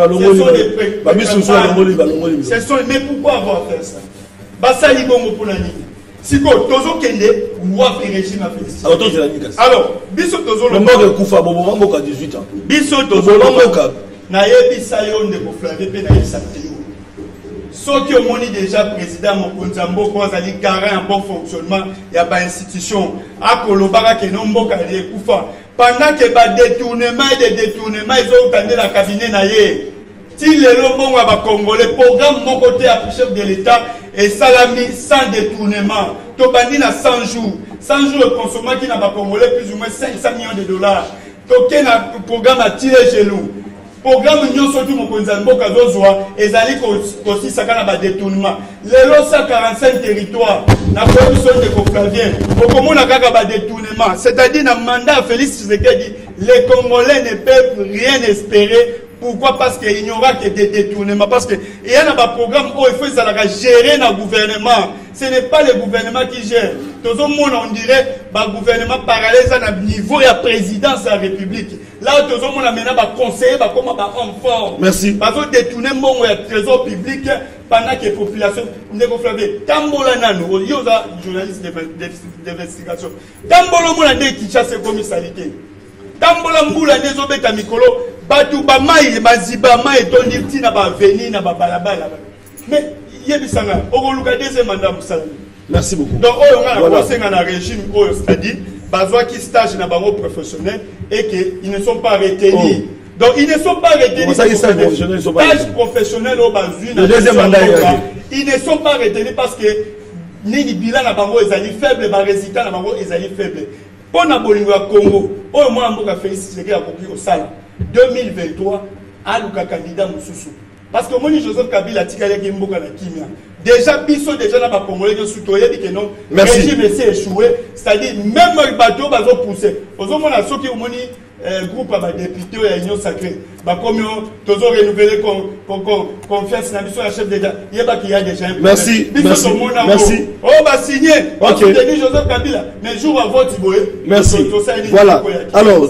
Ce sont mais pourquoi avoir fait ça? Basali bongo pour nani. Siko tozo kende wa régime a fait. Alors, biso tozo le mboka kufa bobo mboka 18 ans. Biso tozo mboka na yebisa yo ndeko Flavie pe na yebisa yo. Soki omoni déjà président mokonza mboka azali garant en bon fonctionnement ya ba institution akolobaka ke no mboka li kufa. Pendant que ba détournement et des détournements ils ont tendé la cabinet na ye. Si les lobons ba congolais programme mon côté à chef de l'état et salami sans détournement. To bandi na 100 jours. 100 jours de consommation qui n'a pas congolais plus ou moins 500 millions de dollars. To ken a programme à tirer chez nous. Programme nyo sotu mokonza mboka zozwa ezali ko si sakana ba détournement. Les 145 territoires na production de Flavien. Okomona kaka ba détournement, c'est-à-dire na mandat Félix Tshisekedi, les Congolais ne peuvent rien espérer. Pourquoi? Parce qu'il n'y aura que des détournements. Parce qu'il y a un programme où il faut gérer le gouvernement. Ce n'est pas le gouvernement qui gère. Tout le monde, on dirait, le gouvernement parallèle à niveau de la présidence de la République. Là, tout le monde a maintenant conseiller, comment homme fort. Merci. Parce que détourner le trésor public pendant que la population ne peut pas faire. Tambola Nano, il y a journaliste d'investigation. Tambola Moula de Kinshasa commisalité. Tambola Moula de Zobeta Mikolo. Batu ba mai maziba mai tondi tina ba veni na ba balabala mais yebisanga okoluka deuxième mandat musala. Merci beaucoup. Donc oyo ngana kosenga na régime oyo c'est-à-dire besoin qui stage na bango professionnel et qu'ils ne sont pas retenus. Donc ils ne sont pas retenus. Stage professionnel au Bazui. Le deuxième mandat. Ils ne sont pas retenus parce que ni bilan na bango ezali faible, ba résultat na bango ezali faible. Pour na bolingo ya Congo, au moins mboka Félix Tshisekedi a compris au sala 2023 à luka candidat mususu. Parce que moni Joseph Kabila tikale ki mboka na kimia. Déjà biso déjà na ba congolais qui soutoyer dit que non. Merci. Régime s'est échoué, c'est-à-dire même le bateau bazo pousser. Ozo mona soki moni groupe à député et union sacrée. Bah comme tozo renouveler confiance na biso la chef d'état. Yeba qui y a déjà un problème. Merci. Merci. Merci. Oh bah signé. Ok. Joseph Kabila. Mais jour avant Tiboé. Merci. Voilà. Alors,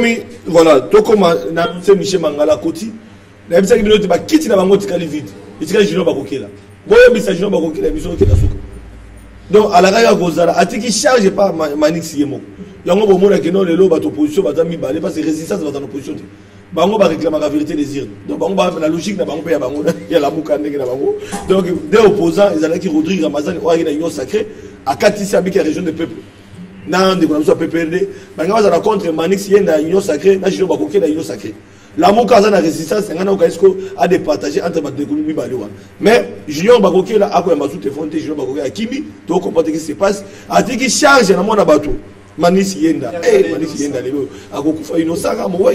Tokoma na Michel Mangala Koti. Na bisa ki biloti ba kiti na bango tikali vide. Itikali jino ba kokela. Boyo bisa jino ba kokela biso kokela suka. Donc à la raya gozala atiki charge pas Manix Yemo. Yango bo mona ke non lelo ba opposition ba tami balé parce que résistance ba dans opposition. Bango ba réclamer la vérité des désir. Donc bango ba la logique na bango pe ya bango ya la mukande ke na bango. Donc des opposants ils allaient qui Rodrigue Ramazan ou na union sacrée à Katisi avec la région des peuples. Na ndeko na so PPRD bango ba za contre Manix Yenda union sacrée na jino ba kokela union sacrée. La Moukaza na résistance, c'est un organisme à départager entre les Balois. Mais Junior Bakoké, là, à quoi ma soute fondée, Junior Bakoké, à Kimi, tu comprends ce qui se passe. A dit qu'il charge dans mon abatou. Manis Yenda, Manis Yenda, à Kokufa, innocent, à moi,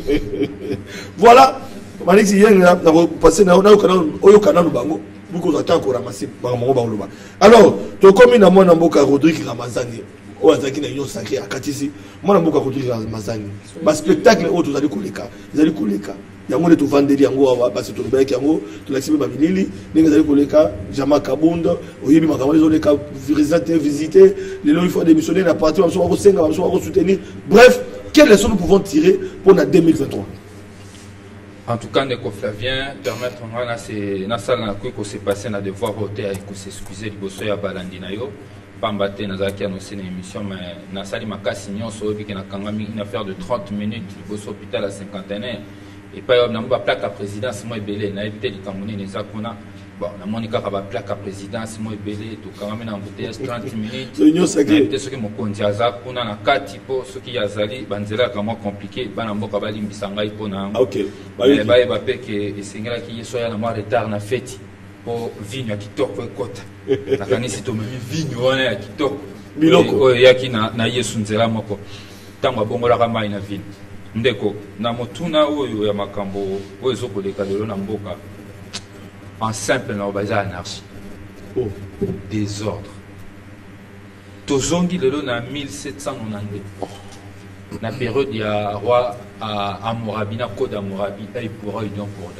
voilà, Manis Yenda, on a passé dans le canal Bango, beaucoup d'attentes qu'on ramasse par mon Balouba. Alors, tu commis dans mon amboka Rodrigue Ramazani. O azaki na union sacrée à Katisi moi mboka Rodrigue Ramazani ba spectacle auto zali koleka yango le to vendeli yango ba se to beki yango to laksibe ba bilili ninga zali koleka Jama Kabunda oyebi makambo les oleka visiter les lois il faut démissionner la partie on va senga on va soutenir bref quelles leçons nous pouvons tirer pour la 2023. En tout cas, Ndeko Flavien, permettre na salle na ko se passer na devoir voter et ko s'excuser du bosso ya balandinayo. Pambate nazaki annoncé une émission mais nasali makasi nyonso obi na kangami une affaire de 30 minutes liboso hôpital à 51 et pas na ba plaque à présidence moi ebele na ebité likamoni neza kuna bon na monika ka ba plaque à présidence moi ebele to kangami na embouteillage 30 minutes l'union sacrée peut-être ce que mon konzi aza kuna na kati po ce qui yazali banzela ka moi compliqué bana mboka bali mbisanga ipona OK ba pe que esengela ki yeso ya na moi retard na fête pour vigno à kitoko ekota nakanisi to memi vigno wana ya kitoko biloko oyo yaki na yesu nzela moko ntango abongolaka mai na vino ndeko na motuna oyo ya makambo oyo ezokoleka lelo na mboka en simple na obaza anarchie désordre tozongi lelo na 1792 na période ya roi Amorabi na code Amorabi ay pour œil donc pour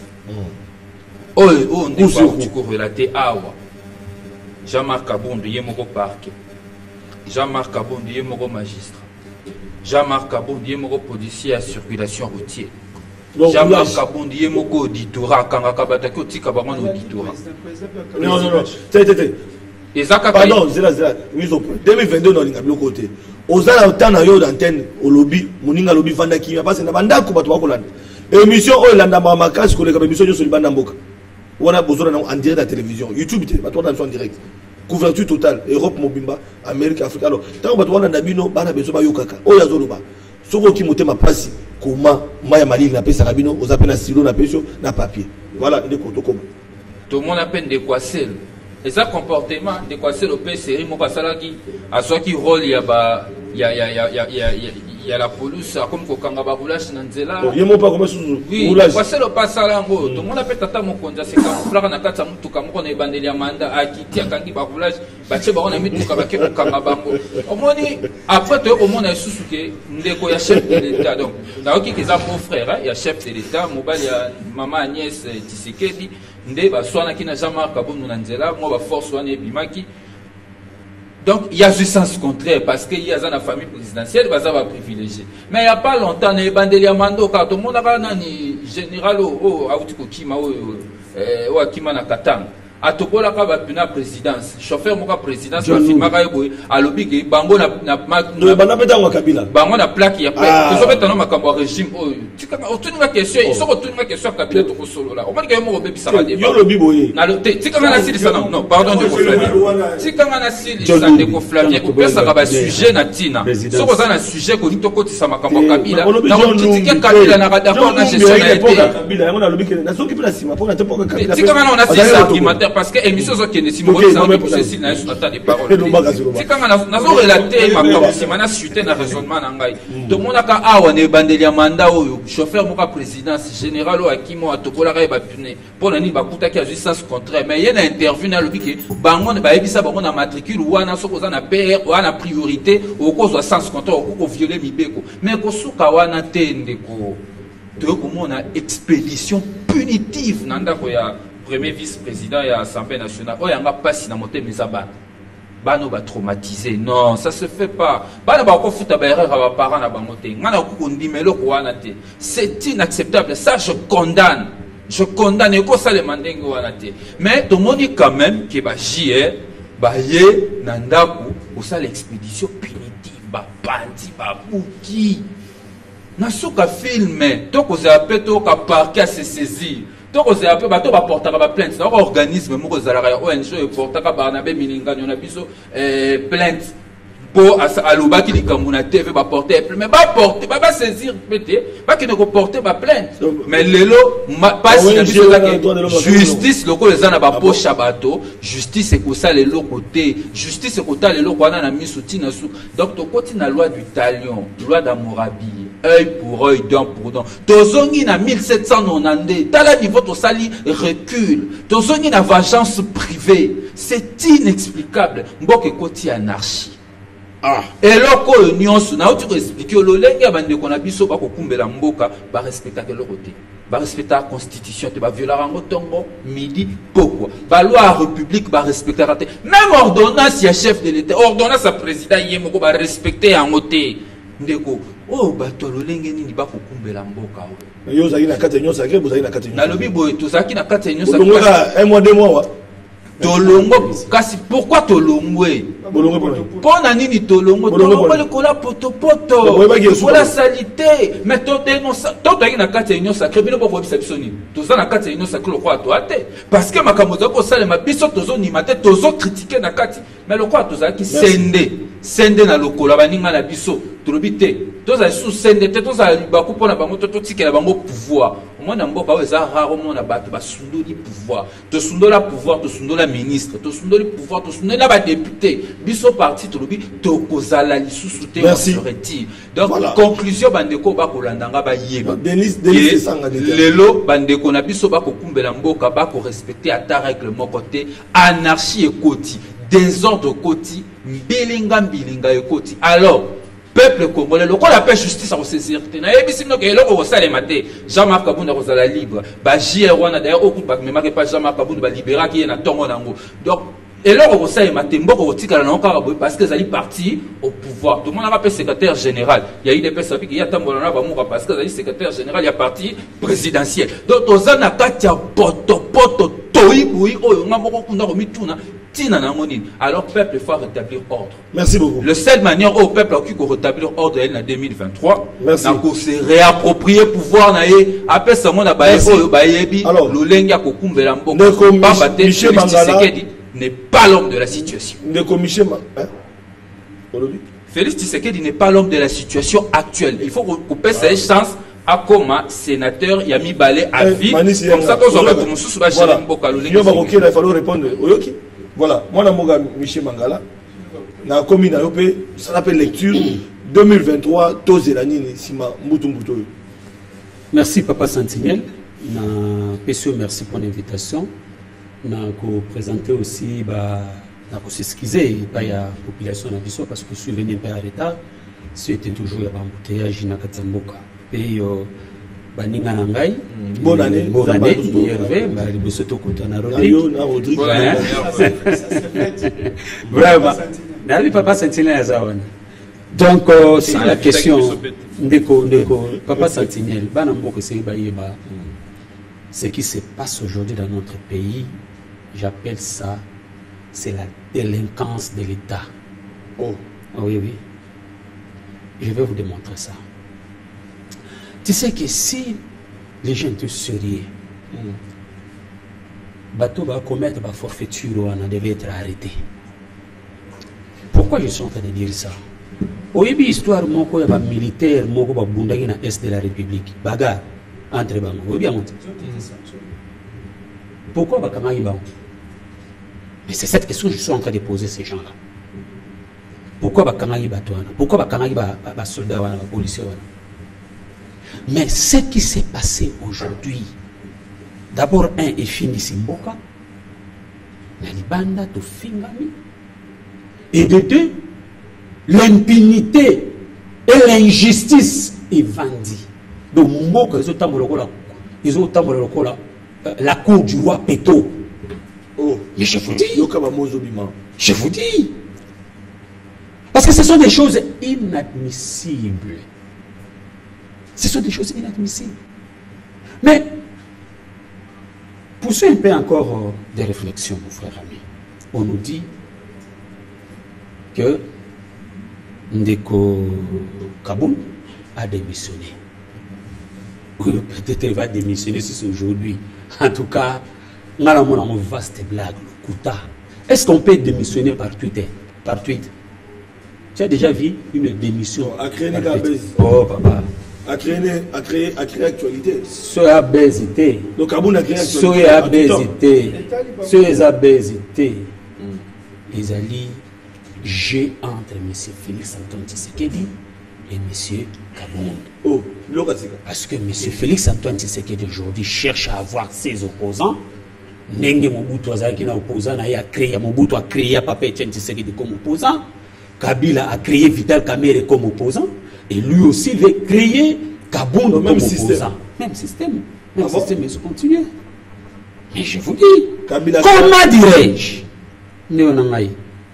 on dit quoi relaté awa Jean-Marc Kabondo yemoko parquet Jean-Marc Kabondo yemoko magistrat Jean-Marc Kabondo yemoko policier à circulation routière Jean-Marc Kabondo yemoko auditorat kanga kabata ko tika ba mon auditorat non ezaka pardon zela mise au point 2022 dans l'inga bloc côté ozala temps na yo d'antenne au lobby moninga lobby vanda ki parce na bandako bato bakolanda émission o landa makasi ko le émission yo sur banda mboka on a besoin en direct à la télévision YouTube tu vas toi en direct couverture totale Europe mobimba Amérique Afrique alors tant que tu as bino bana besoin ba yokaka o ya zoloba soko ki motema pasi comment maya malili na pesa kabino aux appels na stylo na peso na papier voilà les koto comme tout le monde appelle de quoi c'est et ça comportement de quoi c'est le série mo basala ki a soit qui rôle ya ba il y a la police comme kokanga ba roulage na nzela yemo pas comme sous roulage c'est le passala ngo tout le monde appelle tata mokonza c'est comme flaka na kata mutuka moko na ebandeli ya manda akiti akangi ba roulage ba tse ba ona mituka ba ke kokanga bango omoni après to omona susuke ndeko ya chef de l'état donc na oki kiza mon frère ya chef de l'état mobali ya maman Agnès Tshisekedi nde ba swana ki na Jean-Marc Kabondo na nzela mo ba force wana ebimaki. Donc, il y a du sens contraire parce qu'il y a une famille présidentielle, il va privilégier. Mais il n'y a pas longtemps, il y a Bandelia Mando, quand tout le monde a un général, Kima na Katang. atokola ka ba pina présidence chauffeur moka présidence ba filmaka eboy alobi ke bango na bana peta wa Kabila bango na plaque ya pe to beta no makambo régime oyo tikanga otunga question isoko otunga question Kabila to kosolola o mani ke mo bebisa ba débat yo lobi boye na le tikanga na sili sana non pardon de Flavien tikanga na sili sana de Flavien ko pesa ka ba sujet na tina soko za na sujet ko to kotisa makambo Kabila na ko titika Kabila na d'accord na gestion na été Kabila yango na lobi ke na soki pela sima pour na te pour Kabila tikanga na on a six argumentaires parce que émission zo kende si mo ça on peut ceci na sur des paroles tikanga na zo relater makambo si mana chuter na raisonnement na ngai to monaka awa ne bandeli ya manda oyo chauffeur moka présidence général o akimo atokola ka ba pune pour na ni ba kutaki a sens contraire mais yena interview na lobi ke bango ba ebisa bango na matricule wana soko za na PR wana priorité au cause sens contraire ko violer mibeko mais ko suka wana tende ko to ko mona expédition punitive na ndako ya premier vice-président et à l'Assemblée nationale. Oh, il y a un passe dans mon thème, bano ba traumatisé. Non, ça se fait pas. Bano ba ko futa ba erreur ba parents na bangote. Ngana ko ndimelo ko wana te. C'est inacceptable. Ça je condamne. Je condamne ko ça le mandengo wana te. Mais tout le monde dit quand même que ba JR ba ye na ndako au ça l'expédition punitive ba bandi ba buki. Na soka filme to ko za peto ka parquet à se saisir. Donc, on a peu porter plainte. C'est un organisme, ONG, porter Barnabé Mininga, on a plainte pour Alouba qui dit comme on a TV, va porter plainte. Mais pas porter, pas saisir, pas qu'il ne porter ma plainte. Mais le lot, pas si justice, le coup, les gens n'ont poche à bateau, justice, c'est pour ça les lots côté, justice, c'est pour ça les lots qu'on a mis sous Tina sous. Donc, tu continues la loi du talion, loi d'Amourabi. Œil pour œil, dent pour dent. Tozongi na 1790, t'as la niveau to sali recule. Tozongi na vengeance privée. C'est inexplicable. Mboke koti anarchie. Et loko nyonso na otu expliquer lolenge bande ko na biso ba ko kumbela mboka ba respecter que le côté. Ba respecter la constitution te ba violer rango tongo midi pourquoi. Ba loi république ba respecter raté. Même ordonnance ya chef de l'état, ordonnance à président yemoko ba respecter en côté. Ndeko oh bato lolenge nini bako kumbela mboka yo zaki na kati nyonso sacré bozaki na kati nyonso na lobi boye to zaki na kati nyonso sacré un mois 2 mois tolongo kasi pourquoi tolongwe pona nini tolongo le kola poto kola salité mais to dénonce to zaki na kati nyonso sacré bino bo bobisa biso nini to za na kati nyonso sacré le quoi to ate parce que makambo za ko sala ma biso tozo ni mate tozo critiquer na kati mais le quoi to zaki sende na lokola baninga na biso tolobite toza sous sende te toza libaku pona bango to tikela bango pouvoir mona mboka weza raro mona bato basundoli pouvoir to sundola pouvoir to sundola ministre to sundoli pouvoir to sundola ba député biso parti tolobi to kozala lisusu te retire donc voilà. Conclusion bandeko ba kolandanga ba yeba Denis sanga lelo bandeko na biso ba kokumbela mboka ba ko respecter ata règlement côté anarchie ekoti désordre koti mbilinga ekoti alors peuple congolais le qu'on appelle justice à saisir na ebisi no ke eloko osale mate Jean-Marc Kabunda kozala libre ba JR wana d'ailleurs au coup ba memake pas Jean-Marc Kabunda ba libéra qui est na tongo nango donc eloko osale mate mboko otikala na okara boy parce que ezali parti au pouvoir tout le monde appelle secrétaire général il y a eu des personnes qui y a tambola na ba moka parce que ezali secrétaire général il y a parti présidentiel donc ozana katia poto toyi boyi oyo ngamboko kunda ko mituna. Alors, peuple, il faut rétablir ordre. Merci beaucoup. Le seule manière au peuple a pu rétablir ordre en 2023, merci. C'est réapproprier le pouvoir. Après ça, on a bayebi. Alors, n'est pas l'homme de la situation. Félix Tshisekedi n'est pas l'homme de la situation actuelle. Il faut couper sa chance. À comme sénateur, il y a mis balai à vie. Comme ça, quand on va comme sous la chaîne, il va falloir répondre. Voilà, moi, je Michel Mangala. Na commune à l'OP, ça s'appelle lecture 2023, Tozelani, Sima, Moutumbuto. Merci, Papa Sentinelle. Na PSO, merci pour l'invitation. Na présenter aussi, na s'excuser, il y a population na biso parce que je suis venu un peu en retard. C'était toujours un embouteillage na Katamboka. Et baninga na ngai bonne année Hervé liboso tokutana Rodrigue vraiment nali Papa Sentinelle azawana donc c'est la question ndeko Papa Sentinelle bana mboko c'est bayeba ce qui se passe aujourd'hui dans notre pays J'appelle ça, c'est la délinquance de l'État. Oh. Oui, oui. Je vais vous démontrer ça. Tu sais que si les gens étaient sérieux, bateau va commettre la forfaiture, on devait être arrêté. Pourquoi je suis en train de dire ça? Au début, histoire, mon militaire, mon bundagi dans l'Est de la République, bagarre entre bango. Oui, bien monté. Pourquoi Bakamagi Bango? Mais c'est cette question que je suis en train de poser ces gens-là. Pourquoi Bakamagi Batouana? Pourquoi Bakamagi Soldat, policier? Mais ce qui s'est passé aujourd'hui, d'abord, un, est fini Simboka, Nalibanda, Tofingami, et de deux, l'impunité et l'injustice est vendue. Donc, Mboka, ils ont la cour du roi Péto. Oh. Mais je vous dis, je vous dis, parce que ce sont des choses inadmissibles. Ce sont des choses inadmissibles. Mais, poussez un peu encore des réflexions, mon frère ami. On nous dit que Ndeko Kaboun a démissionné. Peut-être qu'il va démissionner si c'est aujourd'hui. En tout cas, on a une vaste blague, le Kouta. Est-ce qu'on peut démissionner par Twitter? Par tweet? Tu as déjà vu une démission? Oh, papa. À créer actualité. Soyez abésité. Donc, Kaboun a créé actualité. Soyez abésité. Soyez abésité. Les alliés, j'ai entre M. Félix Antoine Tshisekedi et M. Kaboun. Oh, parce que M. Félix Antoine Tshisekedi aujourd'hui cherche à avoir ses opposants. Nenge Mobutu Azaki na opposant, a créé Mobutu a créé Papa Etienne Tshisekedi comme opposant. Kabila a créé Vital Kamerhe comme opposant. Et lui aussi veut créer Kaboun comme opposant. Même système. Même système, ils ont continué. Mais je vous dis, Kabila comment dirais-je, Néonangaï,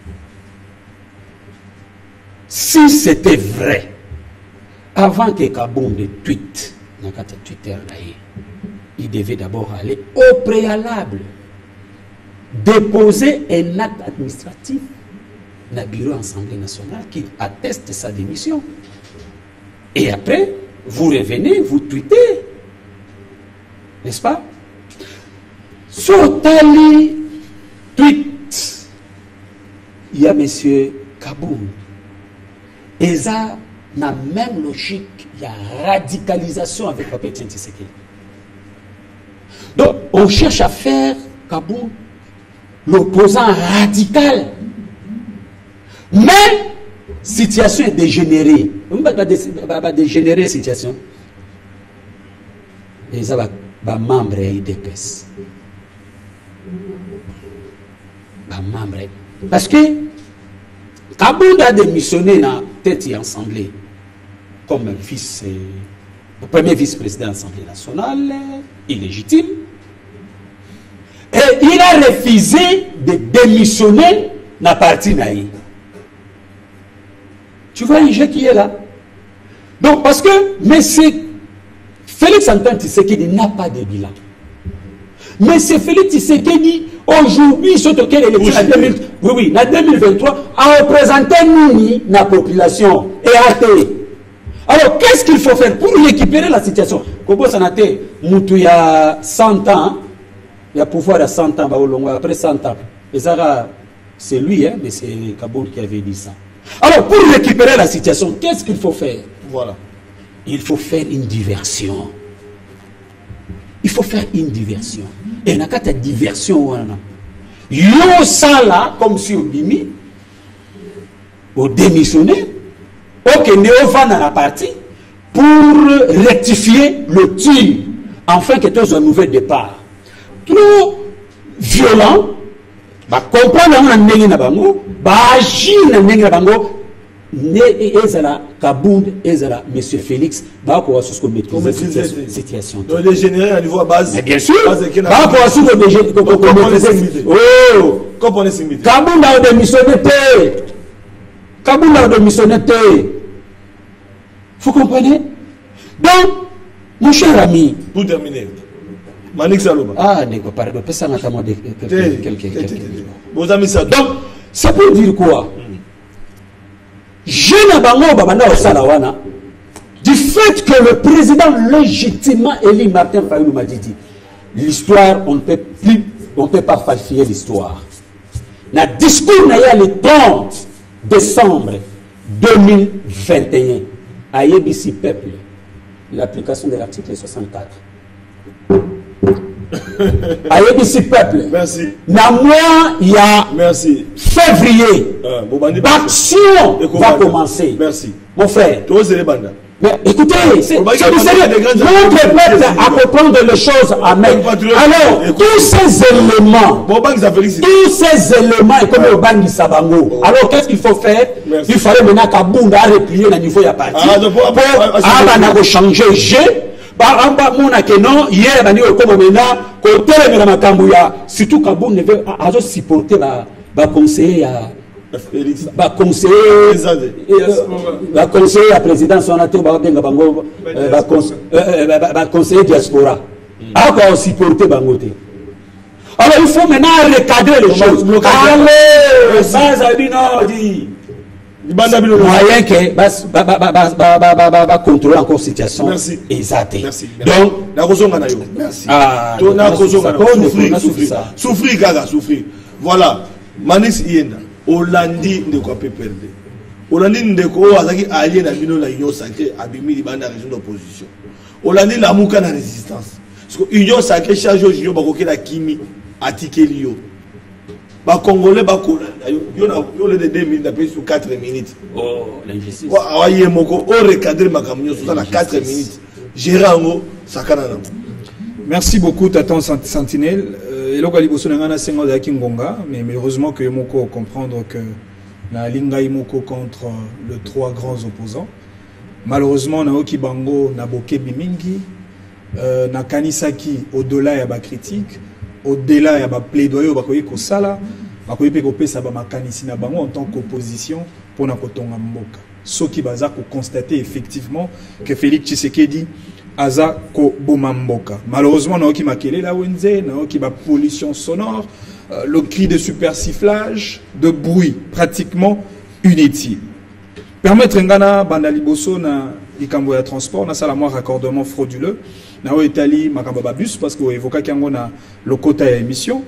si c'était vrai, avant que Kaboun de tweet, Twitter, il devait d'abord aller au préalable, déposer un acte administratif dans le bureau Assemblée nationale qui atteste sa démission. Et après, vous revenez, vous tweetez. N'est-ce pas? Sur Tali tweet, il y a M. Kaboun. Et ça, dans la même logique, il y a radicalisation avec Papa Etienne Tshisekedi. Donc, on cherche à faire Kaboun l'opposant radical. Mais, situation est dégénérée. On va dégénérer situation. Et ça va membre IDPS. Membre. Parce que Kaboun a démissionné dans la tête de l'Assemblée comme le premier vice-président de l'Assemblée nationale, illégitime. Et il a refusé de démissionner dans la partie naïve. Tu vois un jeu qui est là. Donc, parce que M. Félix Antoine Tshisekedi n'a pas de bilan. M. Félix Tshisekedi, aujourd'hui, surtout quelle élection en 2023, a représenté nous, la population, et a été. Alors, qu'est-ce qu'il faut faire pour récupérer la situation? Kobo Sanate, Moutou, il y a 100 ans, il y a pouvoir à 100 ans, après 100 ans. Et ça, c'est lui, hein, mais c'est Kaboul qui avait dit ça. Alors, pour récupérer la situation, qu'est-ce qu'il faut faire? Voilà. Il faut faire une diversion. Il faut faire une diversion. Et n'a qu'à ta diversion, yo ça là, comme si au bimi, au démissionner, au néo va dans la partie, pour rectifier le tir, afin que tu aies un nouvel départ. Trop violent, bah comprendre un nègre na bango, bah agir un nègre na bango, né ezala Kaboun ezala Monsieur Félix, bah quoi sur ce qu'on maîtrise cette situation. Donc les généraux à niveau base. Mais bien sûr. Bah quoi sur le DG oh, comprenez Simbi. Kaboun a démissionné té. Kaboun a démissionné té. Vous comprenez? Donc, mon cher ami, pour terminer, Manix Saloba. Ah, n'est pas pardon, ça notamment quelques. Vos amis ça. Donc, c'est pour dire quoi? Je n'ai pas Salawana. Du fait que le président légitimement élu Martin Fayulu m'a dit, l'histoire, on ne peut pas falsifier l'histoire. Le discours n'a eu le 30 décembre 2021 à Yébissi Peuple, l'application de l'article 64. À Yébissi Peuple. Merci. Il y a merci. Février. L'action va commencer. Merci. Mon frère. Toi, c'est les bandes. Mais écoutez, c'est notre peuple à comprendre les choses à mettre. Alors, tous ces éléments, et comme le Bangi Sabango, alors qu'est-ce qu'il faut faire? Il fallait maintenant qu'Abunda a replié au niveau de la partie. Pour changer G. Hier, surtout qu'Abunda a supporté le conseiller conseiller à président conseiller diaspora a supporté Bangote. Alors il faut maintenant recadrer les choses. Moyen que contrôler encore la situation. Exacte. Donc, souffrir. Voilà. Manix Ienda. Hollandi ne quoi PPRD. Hollandi ne quoi azaki allié na bino la union sacrée abimi li banda région d'opposition. Hollandi la muka na résistance. Parce que union sacrée charge union ba kokela kimi atikeli yo. Ba congolais ba kolanda yo le de 2 minutes après sur 4 minutes. Oh l'injustice. Wa aye moko o recadrer makamnyo sur la 4 minutes. Gérango sakana na. Merci beaucoup, Tatan Sentinelle. Et là, mais heureusement que Yomoko comprendre que la Linga Yomoko contre les 3 grands opposants. Malheureusement, Naoki Bango, Naboke Bimingi, Nakanisaki, au-delà de la critique, au-delà de la plaidoyer, Bakoye Kosala, Bakoye Pekope Sabama Kanisi Nabango en tant qu'opposition pour Nakotonga Mboka. Ce qui va constater effectivement que Félix Tshisekedi Aza ko bomamboka. Malheureusement, on a qui maquillé la Wenze, on a qui pollution sonore, le cri de super sifflage, de bruit pratiquement inutile. Permettre ngana bandaliboso na ikambo ya transport na sala moi raccordement frauduleux na o Italie makamba bus parce que évoqué kango na le quota ya émission.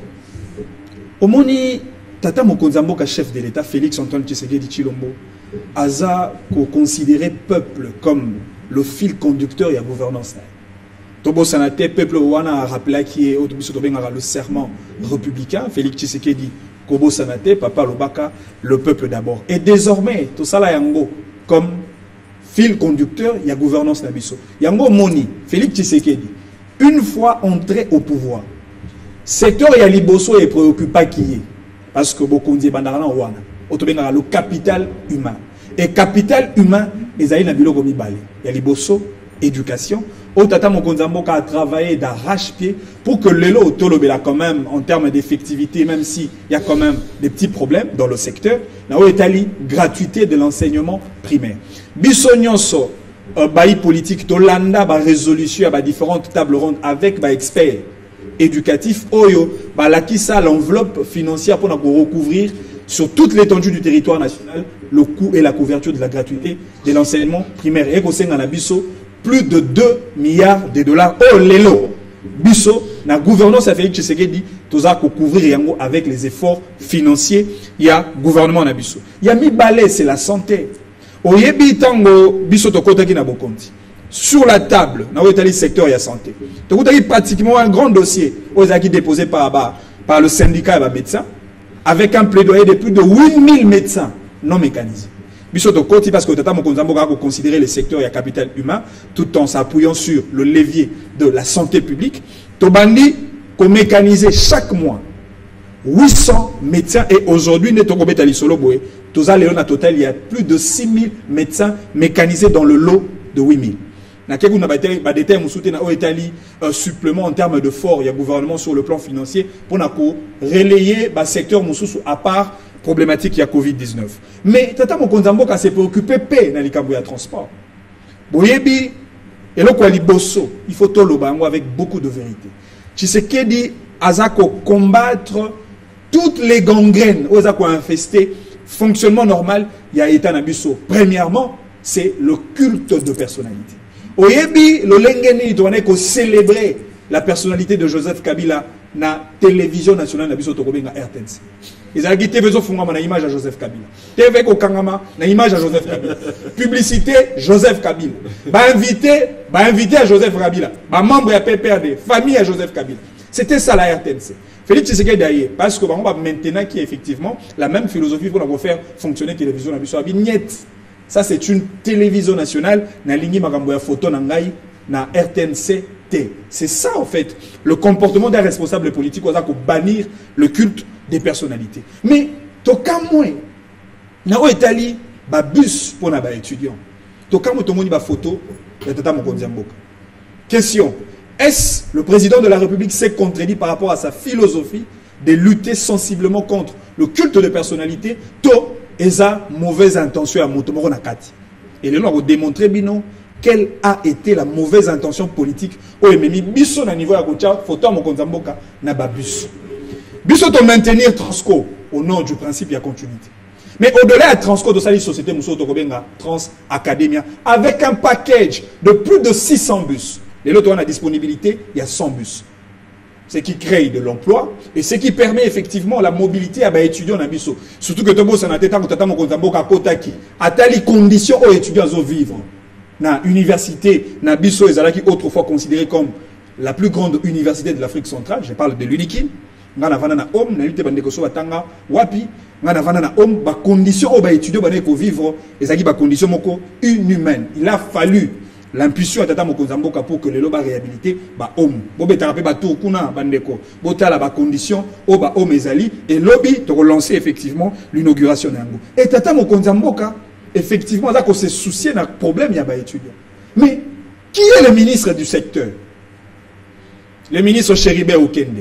Omoni tata mokonza mboka chef de l'État Félix Antoine Tshisekedi Tshilombo Aza ko considérer peuple comme le fil conducteur et la gouvernance. Tobo Sanate, peuple Ouana a rappelé qui est le serment républicain, Félix Tshisekedi, Kobo Sanate, Papa Lobaka, le peuple d'abord. Et désormais, tout ça là, Yango, comme fil conducteur, il y a gouvernance Nabiso. Yango Moni, Félix Tshisekedi, une fois entré au pouvoir, secteur Yaliboso est préoccupé qui est, parce que beaucoup disent Bandarana Ouana, autobénara le capital humain. Et capital humain, les aïe na bilo gomi balé. Il y a liboso, éducation. Otata Mokonzamboka a travaillé d'arrache-pied pour que l'élo tolobela quand même en termes d'effectivité, même s'il y a quand même des petits problèmes dans le secteur. Là où est allé gratuité de l'enseignement primaire. Bissonyoso, baï politique, Tolanda, ba résolution, ba différentes tables rondes avec ba experts éducatifs. Oyo, ba la qui ça l'enveloppe financière pour recouvrir sur toute l'étendue du territoire national le coût et la couverture de la gratuité de l'enseignement primaire. Et qu'on a biso plus de 2 milliards de dollars. Oh lelo biso la gouvernance a fait que Tshisekedi toza ko couvrir yango avec les efforts financiers. Il y a gouvernement na biso. Il y a mi balai c'est la santé. Oyebi tango biso to kota ki na bokonti. Sur la table, na le secteur il y a santé. To kota ki pratiquement un grand dossier aux acquis déposé par le syndicat et médecins, avec un plaidoyer de plus de 8000 médecins non mécanisés. Bisoto Koti, parce que Tata Mokonzamboka a considéré le secteur et le capital humain, tout en s'appuyant sur le levier de la santé publique. Tobandi, qu'on mécanisait chaque mois 800 médecins et aujourd'hui, Netokobeta Lisolo Boé, Toza Léona Total, il y a plus de 6000 médecins mécanisés dans le lot de 8000. Un supplément en termes de fort, il y a gouvernement sur le plan financier pour relayer le secteur à part problématique il y a Covid-19. Mais Tata Mokonzamboka s'est préoccupé dans les cabouya transport. Boyebi, et le Kwali Bosso, il faut tout le bango avec beaucoup de vérité. Tshisekedi azako combattre toutes les gangrènes ozako infester fonctionnement normal il y a état nabiso. Premièrement, c'est le culte de personnalité. Oyebi lo lengeni doit ko célébrer la personnalité de Joseph Kabila na télévision nationale nabiso tokobenga RTNC. Ils ont dit TV Zofungama na image à Joseph Kabila. TV Kokangama na image à Joseph Kabila. Publicité Joseph Kabila. Invité à Joseph Kabila. Membre à PPRD, famille à Joseph Kabila. C'était ça la RTNC. Félix Tshisekedi d'ailleurs, parce que on va maintenant qui est effectivement la même philosophie pour nous faire fonctionner la télévision nabiso Niet. Ça c'est une télévision nationale na ligne makambo ya photo na ngai na RTNC. C'est ça en fait le comportement d'un responsable politique pour bannir le culte des personnalités. Mais toka moins na o Italie ba bus pour na ba étudiant. Toka mo tomoni ba photo de tata Mokonzi Mboka. Question: est-ce le président de la République s'est contredit par rapport à sa philosophie de lutter sensiblement contre le culte de personnalité to eza mauvaise intention à motomoro nakati. Et là on va démontrer bino quelle a été la mauvaise intention politique au MMI biso na niveau ya kocha photo Mokonzi Mboka na ba bus. Biso to maintenir Transco au nom du principe de la continuité. Mais au-delà de Transco de sa société Mousso Tokobenga Trans Academia avec un package de plus de 600 bus. Les lots ont la disponibilité, il y a 100 bus. Ce qui crée de l'emploi et ce qui permet effectivement la mobilité à les étudiants dans Bisso. Surtout que Tobo Sanateta Motata Mokonzi Mboka Kotaki a tali conditions aux étudiants à vivre. Na université na Bisso ezalaki autrefois considérée comme la plus grande université de l'Afrique centrale, je parle de l'UNIKI. Ngana vana na homme na lutte bandeko so batanga wapi ngana vana na homme ba conditions ba étudiants ba ko vivre ezaki ba conditions moko inhumaines. Il a fallu l'impulsion à Tata Mokonzi Mboka pour que les loba réhabilité ba homme bobe tarape ba tour kuna bandeko botala ba conditions o ba homme ezali et lobby to relancer effectivement l'inauguration nango. Et Tata Mokonzi Mboka effectivement là qu'on se soucier d'un problème il y a ba étudiants. Mais qui est le ministre du secteur? Le ministre Chéribert Okende.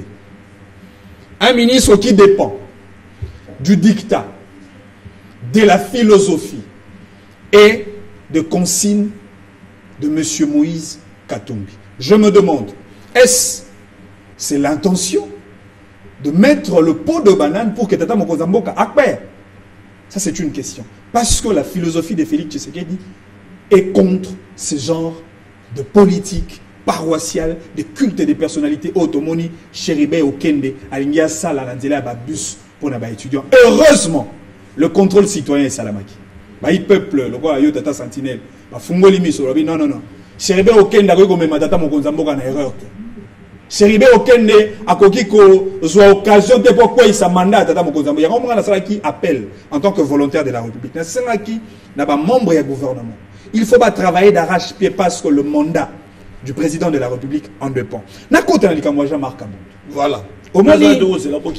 Un ministre qui dépend du dictat, de la philosophie et de consignes de M. Moïse Katumbi. Je me demande, est-ce c'est l'intention de mettre le pot de banane pour que Tata Mokonzi Mboka acquiert? Ça c'est une question. Parce que la philosophie de Félix Tshisekedi est contre ce genre de politique paroissial, de culte et de personnalités automoni, Chéribé Okende, Alingia Sala, Lanzela, Babus, pour les étudiants. Heureusement, le contrôle citoyen est Salamaki. Le peuple, le roi Ayotata Sentinelle, Fungoli Miso, non, non, non. Chéribé Okende a eu même Tata Mokonzi Mboka na erreur. Chéribé Okende a koki ko soit occasion de pourquoi il s'est mandat à Tata Mokonzi Mboka. Il y a un moment qui appelle en tant que volontaire de la République. C'est un qui n'a pas membre du gouvernement. Il faut pas travailler d'arrache-pied parce que le mandat du président de la République en dépend. Jean-Marc Kabund. Voilà. Au moins, les lots,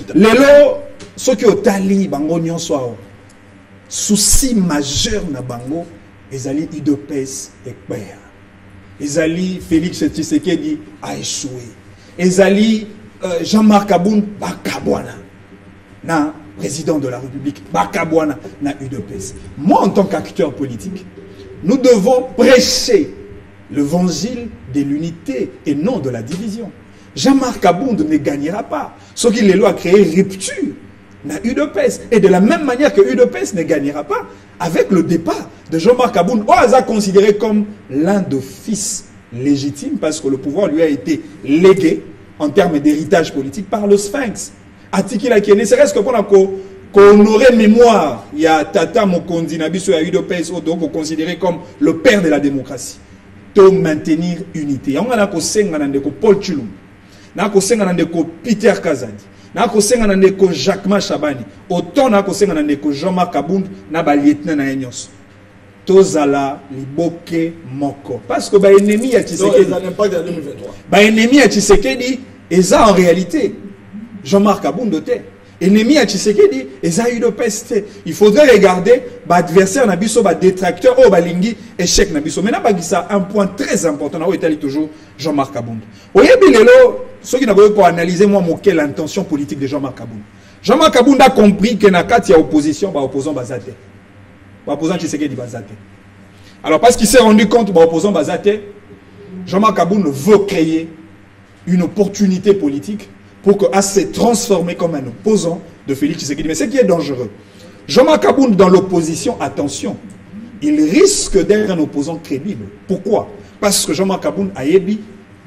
ceux qui ont tali, bango nyonso, souci majeur na bango, ezali UDPS et Père. Ezali Félix Tshisekedi a échoué. Ezali Jean-Marc Kabund bakabwana na président de la République bakabwana na UDPS. Moi, en tant qu'acteur politique, nous devons prêcher l'évangile de l'unité et non de la division. Jean-Marc Kabund ne gagnera pas. Ce qui les lois a créé rupture dans UDPS. Et de la même manière que UDPS ne gagnera pas avec le départ de Jean-Marc Kabund, on a considéré comme l'un des fils légitimes parce que le pouvoir lui a été légué en termes d'héritage politique par le Sphinx. Atikila qui ne serait-ce que pour qu'on aurait mémoire, il y a Tata Mokonzi Nabiso et UDPS qu'on considéré comme le père de la démocratie. De maintenir unité. On a ko Paul Tshilum, na ko Peter Kazadi, na ko Jacques Machabani, autant na ko Jean-Marc Kabund na ba lieutenant na Enyos. Tozala liboke moko. Parce que ba ennemi ya Tshisekedi. Ba ennemi ya Tshisekedi eza en réalité Jean-Marc Kabund te. Ennemi à Tshisekedi, il faudrait regarder l'adversaire Nabiso, le détracteur, ou Balingi, échec Nabiso. Maintenant, ça un point très important, où est toujours Jean-Marc Kabund. Ceux qui n'ont pas analysé quelle intention politique de Jean-Marc Kabund. Jean-Marc Kabund a compris que dans il y a opposition, opposant Bazate. Opposant Tshisekedi Bazate. Alors, parce qu'il s'est rendu compte, opposant Bazate, Jean-Marc Kabund veut créer une opportunité politique pour qu'à se transformer comme un opposant de Félix Tshisekedi. Mais ce qui est dangereux, Jean-Marc Kabound dans l'opposition, attention, il risque d'être un opposant crédible. Pourquoi? Parce que Jean-Marc Kabound a yebi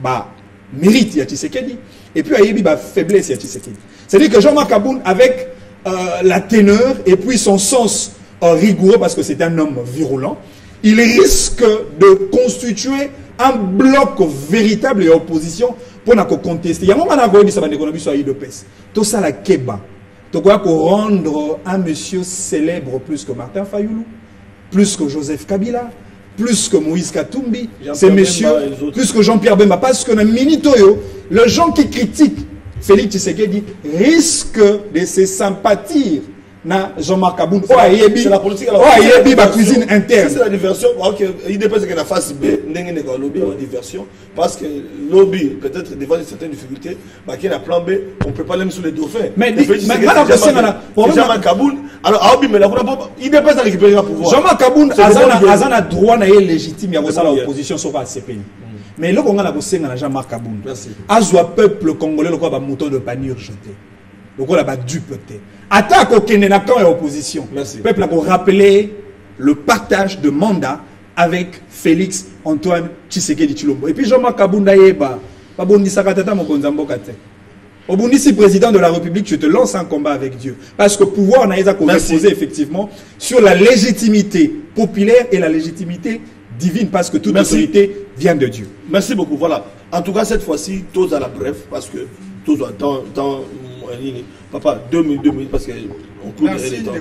mérite ya Tshisekedi et puis a yebi faiblesse ya Tshisekedi. C'est-à-dire que Jean-Marc Kabound avec la teneur et puis son sens rigoureux, parce que c'est un homme virulent, il risque de constituer un bloc véritable et opposition pour contester. Il y a un moment où il y a IDPS. Tout ça, la Keba. Tu dois rendre un monsieur célèbre plus que Martin Fayoulou, plus que Joseph Kabila, plus que Moïse Katumbi, ces messieurs, plus que Jean-Pierre Bemba. Parce que dans Minitoyo, les gens qui critiquent Félix Tshisekedi risquent de se sympathier na Jean-Marc Kabound. C'est la politique. La cuisine interne. C'est la diversion. Il dépend de la face B, lobby la diversion. Parce que lobby, peut-être devant certaines difficultés, qui a un plan B, on ne peut pas l'aimer sur les dauphins. Mais Jean-Marc Kabound, alors il dépend de récupérer le pouvoir. Jean-Marc Kabound a un droit légitime à l'opposition sur la CPI. Mais là, on a la Jean-Marc Kabound. Azwa peuple congolais, le mouton de panure jeté. Le dupeté. Attaque au Kenya et opposition. Le peuple a rappelé le partage de mandat avec Félix Antoine Tshisekedi Tshilombo. Et puis Jean-Marc Kabound Ayeba, Babondi Sakatata Mokonzambo Kate. Obundi, si président de la République, tu te lances un combat avec Dieu. Parce que pouvoir n'a pas reposer effectivement sur la légitimité populaire et la légitimité divine, parce que toute autorité vient de Dieu. Merci beaucoup. Voilà. En tout cas, cette fois-ci, tous à la bref, parce que tous dans papa 2000 parce que on coule les temps.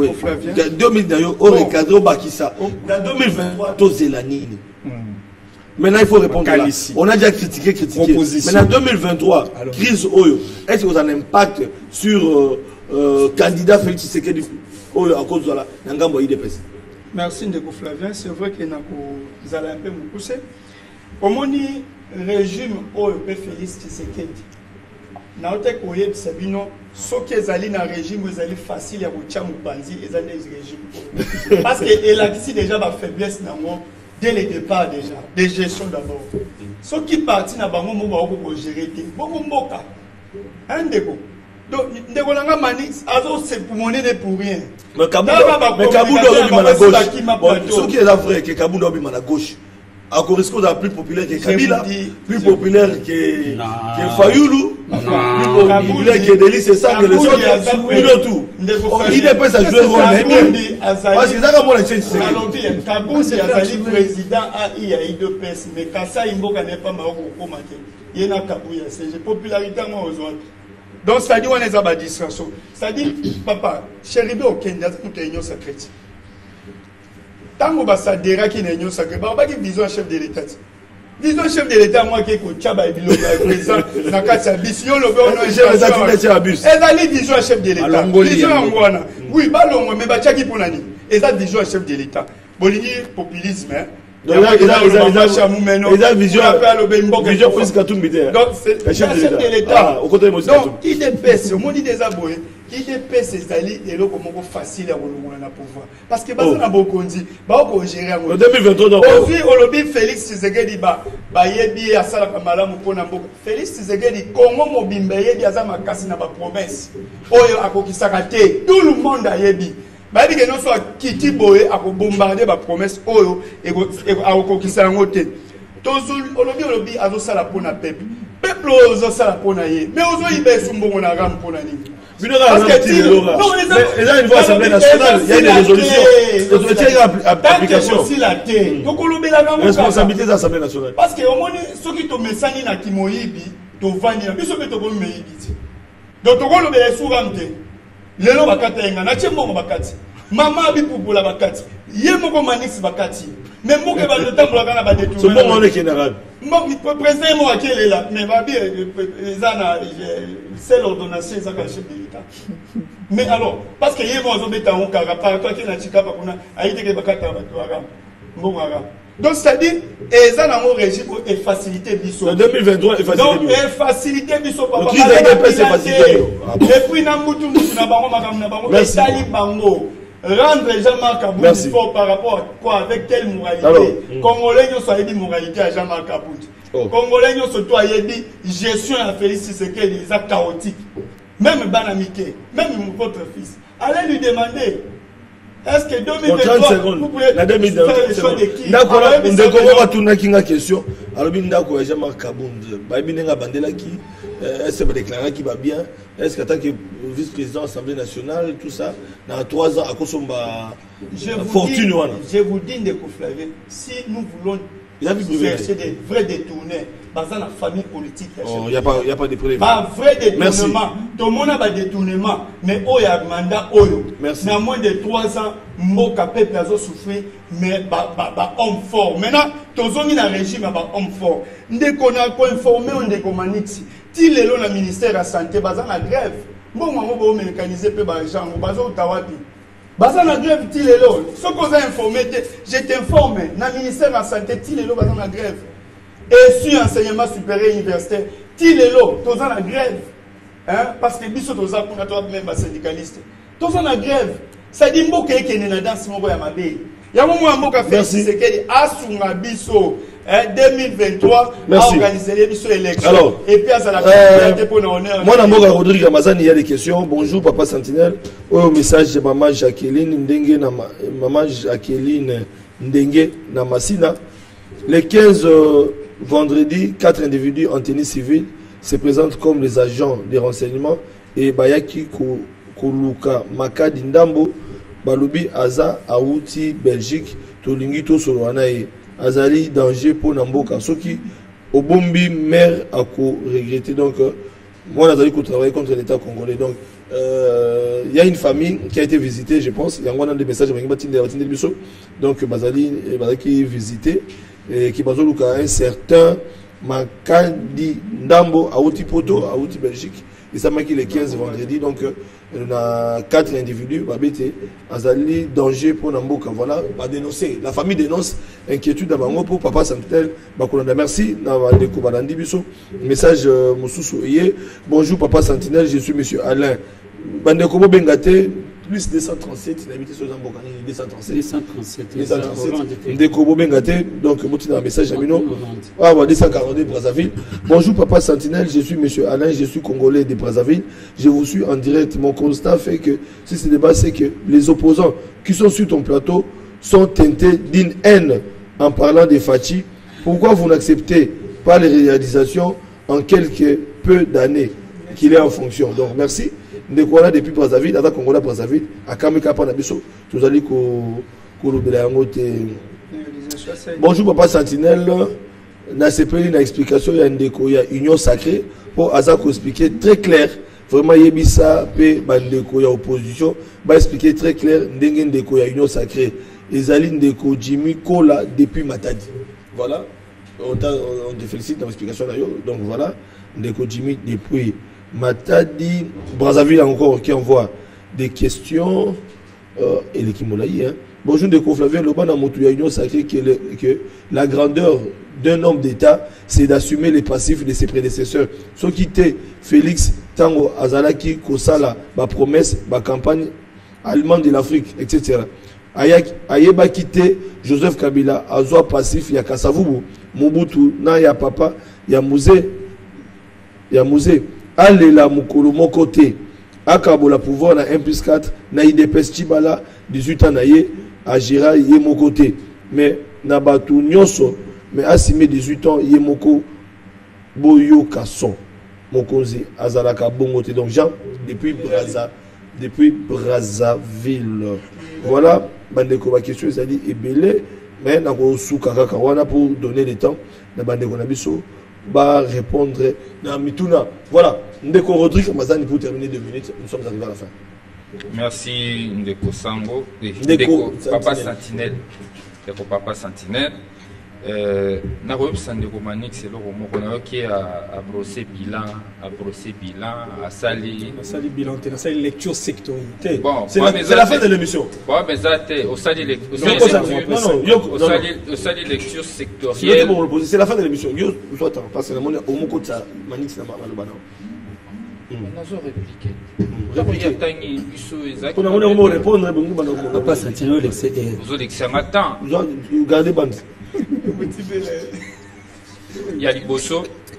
2000 d'ailleurs, au recadre Bakissa. Dans 2023, tous c'est l'année. Maintenant, il faut répondre là. On a déjà critiqué. Mais en 2023, crise Oyo, est-ce que vous avez un impact sur candidat Félix Tshisekedi Oyo à cause de la Nangambo IDPS? Merci Ndeko Flavien. C'est vrai que vous allez un peu me pousser. Au régime Oyo Félix Tshisekedi. Naote koye sabino soki ezali na régime ezali facile ya kotia mopanzi ezali régime parce que elle a ici déjà ba faiblesse nango dès le départ déjà de gestion d'abord soki parti na bango mo ba ko gérer te boko mboka ndeko donc ndeko nanga mani azo se monnaie pour rien mais Kabound obi na gauche soki est vrai que Kabound obi na gauche à correspond à plus populaire que Kabila, plus populaire que Fayoulou, plus populaire que Delis, c'est ça que les autres, tout. Il est pas à jouer rôle. Parce que ça, moi, c'est Kabound est président AIDPS, mais Kassa Imboka n'est pas Maroko commenté. Il y a un Kabouya, c'est popularité moi aux autres. Donc, c'est-à-dire, on est à la distraction. C'est-à-dire, papa, chéri, au Kenya, nous avons secret. Tant que ça déra qui n'est pas sacré, pas qui vision chef de l'État. Vision chef de l'État, moi qui est Chaba et Bilo, président, Nakatsa, Bission, le gouvernement, elle a vision chef de l'État. Vision en Guana. Oui, pas long, mais Bachaki pour l'année. Elle a vision chef de l'État. Bolivie, populisme, hein. Donc, il a vision plus qu'à tout le monde. Donc, c'est le chef de l'État. Donc, il dépêche, au monde des abonnés, il dépêche ses alliés et là, comment facile à renouveler le pouvoir. Parce que, parce qu'on a beaucoup dit, on va gérer. En 2023, aujourd'hui, on lobby Félix Tshisekedi, yebi asala kamala mupona mboka. Félix Tshisekedi, Congo mobimba yebi azama kasi na ba promesse. Oyo akokisaka te. Tout le monde a yebi. Babi que non soit Kiti Boé a bombardé ma promesse oyo et a okokisa yango te. Tozul olobi azo sala pona peuple. Peuple ozo sala pona ye. Mais ozo ibe sumbongo na ram pona ni. Parce que les gens une fois assemblée nationale, il y a des résolutions. Donc il y a une application. Aussi la terre. Donc olobela ngambo responsabilité de l'Assemblée nationale. Parce que au moins ceux qui to mesani na kimoyibi, to vani na biso beto ko meyibi. Donc to kolobela souramte. Lelo bakata yenga na chembo bakati mama bipupula bakati ye moko manix bakati mais moko ba ntambola kana ba détourner c'est bon on est général mo président mo akele là mais ba bi ezana c'est l'ordonnance ça ka chef de l'État mais alors parce que ye mo zo beta on kara par toi qui na chika pa kuna aite ke bakata ba to ara mbongo ara. Donc c'est-à-dire ezana mo régime et faciliter biso en 2023 et faciliter donc et faciliter biso papa qui est faciliter et puis na mutu na bango makam na bango etali bango rendre Jean-Marc Kabound fort par rapport à quoi, avec quelle moralité. Congolais nous soit dit moralité à Jean-Marc Kabound. Congolais nous surtout a dit gestion à Félix Tshisekedi, ils sont chaotique. Même Banamike, même votre fils, allez lui demander. Est-ce que 2023, vous pouvez faire le choix de qui? D'accord, on va tourner une question. Alors, Jean-Marc Kabound, est-ce que déclarer qui va bien? Est-ce qu'en tant que vice-président de l'Assemblée nationale, tout ça, dans 3 ans, à cause de fortune? Je vous dis, Flavien, si nous voulons chercher des vrais détournés, dans la famille politique, il n'y a pas de problème. Pas vrai détournement. Tout le monde a un détournement, mais il y a un mandat. Merci. Dans moins de 3 ans, Mboka Peuple a souffert, mais homme fort. Maintenant, tous les gens dans le régime sont homme fort. Dès qu'on a informé, on est comme Nixi. Si les gens du ministère de la Santé sont en grève, bon, on va mécaniser peu les gens, on va tawapi. Bazan la grève, ti les gens. Ce qu'on a informé, je t'informe, dans le ministère de la Santé, ti les gens sont en grève. Et sur l'enseignement supérieur universitaire, ti les gens sont en grève. Hein? Parce que biso tous pour notre même syndicaliste. Tous en grève. Ça dit mboka qui est dans ce moment ya mabe. Ya moment mboka fait c'est que asunga biso 2023 a organisé les biso élections. Alors, et puis ça la pour honneur. Moi na mboka Rodrigue Ramazani, il y a des questions. Bonjour papa Sentinelle. Au message de maman Jacqueline Ndenge na maman Jacqueline Ndenge na Masina. Les 15 vendredi, 4 individus en tenue civile se présentent comme les agents des renseignements et Bayaki Koluka Makadi Ndambo Balubi Aza Aouti Belgique Tolingito Solwanae Azali danger pour Namboka Soki Obombi maire a regretté donc moi Azali qui travaille contre l'État congolais donc il y a une famille qui a été visitée je pense il y a des messages donc Bazali qui visité et qui bazoluka un certain Makadi Ndambo Aouti Poto Aouti Belgique et ça marque les 15 vendredi donc on a 4 individus Azali danger pour Namboka voilà va dénoncer la famille dénonce inquiétude d'Abango pour papa Sentinelle Bakolanda merci Navandeko Balandi Biso message Mosusu bonjour papa Sentinelle je suis monsieur Alain Bandeko Bengate plus 237 il habite sur Zamboka 237 Ndeko Bengate donc un message à Mino 242 Brazzaville bonjour papa Sentinelle je suis monsieur Alain je suis congolais de Brazzaville je vous suis en direct mon constat fait que si ce débat c'est que les opposants qui sont sur ton plateau sont teintés d'une haine en parlant des Fachi pourquoi vous n'acceptez pas les réalisations en quelques peu d'années qu'il est en fonction donc merci Ndeko là depuis Brazzaville, à Congo Brazzaville, à Kamika Panabiso, tous allez bonjour papa Sentinelle, na CPI na explication il y a Ndeko, il y a union sacrée pour Azako expliquer très clair vraiment Yebisa pe Bandeko il y a opposition va expliquer très clair Ndenge Ndeko il y a union sacrée Ezali Ndeko Jimmy Kola depuis Matadi voilà on te félicite dans l'explication d'ailleurs donc voilà Ndeko Jimmy depuis Matadi, Brazzaville encore qui envoie des questions et l'équipe Molaï. Bonjour de Flavien Loban à Montouya Union sacrée que la grandeur d'un homme d'État c'est d'assumer les passifs de ses prédécesseurs. Ce qui était Félix Tango Azalaki Kosala, ma promesse, ma campagne allemande de l'Afrique, etc. Ayeba quitté Joseph Kabila, Azwa passif, ya Kasavubu, Mobutu, na ya papa, ya musée. Allez là, Mukolo, mon côté. Akabo la pouvoir na 1+4, na IDPS Chibala, 18 ans naïe, Agira yé mon côté. Mais Nabatu Nyoso, mais Assimé 18 ans, yé moko Boyo Kasson. Mokozi, Azalaka Bongote. Donc Jean, depuis Brazzaville. Voilà, Bandeko, ma question, ça dit Ebele, mais Nako Soukaka Kawana pour donner le temps, na Bandeko Nabiso. Va répondre dans Mituna. Voilà, Ndeko Rodrigue Mazani pour terminer 2 minutes. Nous sommes arrivés à la fin. Merci Ndeko Sango. Ndeko Papa Sentinelle. Ndeko Papa Sentinelle. Na koyebisa Ndeko Manix eloko moko na yoki à brosser bilan, à sali bilan, à sali lecture sectorielle. Bon, c'est la fin de l'émission. Bon, mais ça au sali lecture sectorielle. C'est la fin de l'émission. Yo, soit parce que mon au moko ça Manix na malobana. nazo répliquer répliquer tangi biso ezaki on a répondre Papa Santino l'excès vous l'excès attends vous gardez bande il y a liboso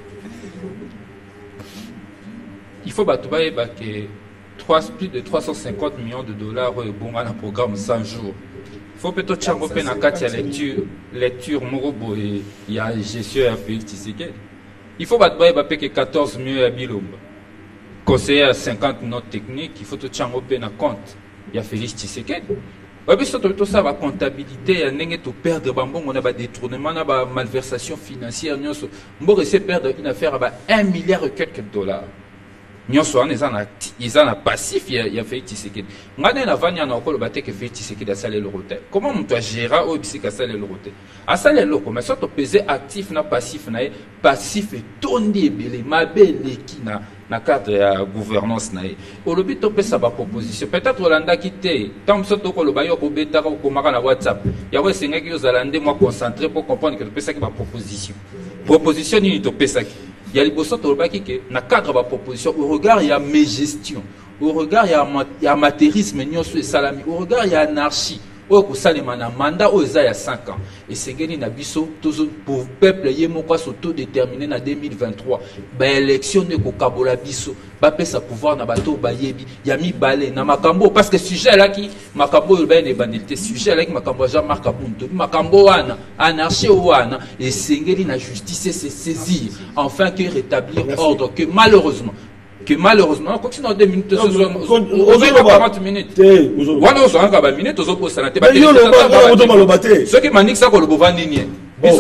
il faut battre que plus de 350 millions de dollars bon dans le programme 100 jours. Il faut peut-être changer na kati lecture morobo et il y a gestion à Félix Tshisekedi. Il faut battre que 14 millions à Bilomba. Conseiller à 50 notes techniques, il faut tout changer na compte. Il y a Félix Tshisekedi. Oui, mais tout ça, la comptabilité, il y a perdre, on a des détournements, on a des malversations financières, on a perdre une affaire à 1 milliard et quelques dollars. Nyonso wana eza na passif ya Félix Tshisekedi ngane na vanya na okolo bateke Félix Tshisekedi asale le rote comment on doit gérer au bisika asale le rote asale loko mais soit peser actif na passif et tondi ebele mabele kina na cadre ya gouvernance na ye olobi to pesa ba proposition peut-être olanda kité tant so to koloba yo ko beta ko komaka na WhatsApp ya we sengaki yo zalande moi concentré pour comprendre que to pesa ki ba proposition ni to pesa ki. Il y a les bossons qui na cadre de la proposition au regard il y a mes gestions au regard il y a amateurisme salami au regard il y a anarchie au salima na mandat au il y a 5 ans et c'est gagné na biso pour peuple yemoko s'autodéterminer na 2023 ba élection de kokabola biso ba pesa pouvoir na bato bayebi ya mi balé na makambo parce que sujet là qui makambo ba ne bandité sujet là qui makambo Jean-Marc Abunto makambo wana anarchie wana et sengeli na justice se saisir enfin que rétablir ordre que malheureusement quand tu as 2 minutes, on a 40 minutes. On a 40 minutes, on a 40 minutes. Ce qui m'a dit que ça, c'est le bovandinier. Vous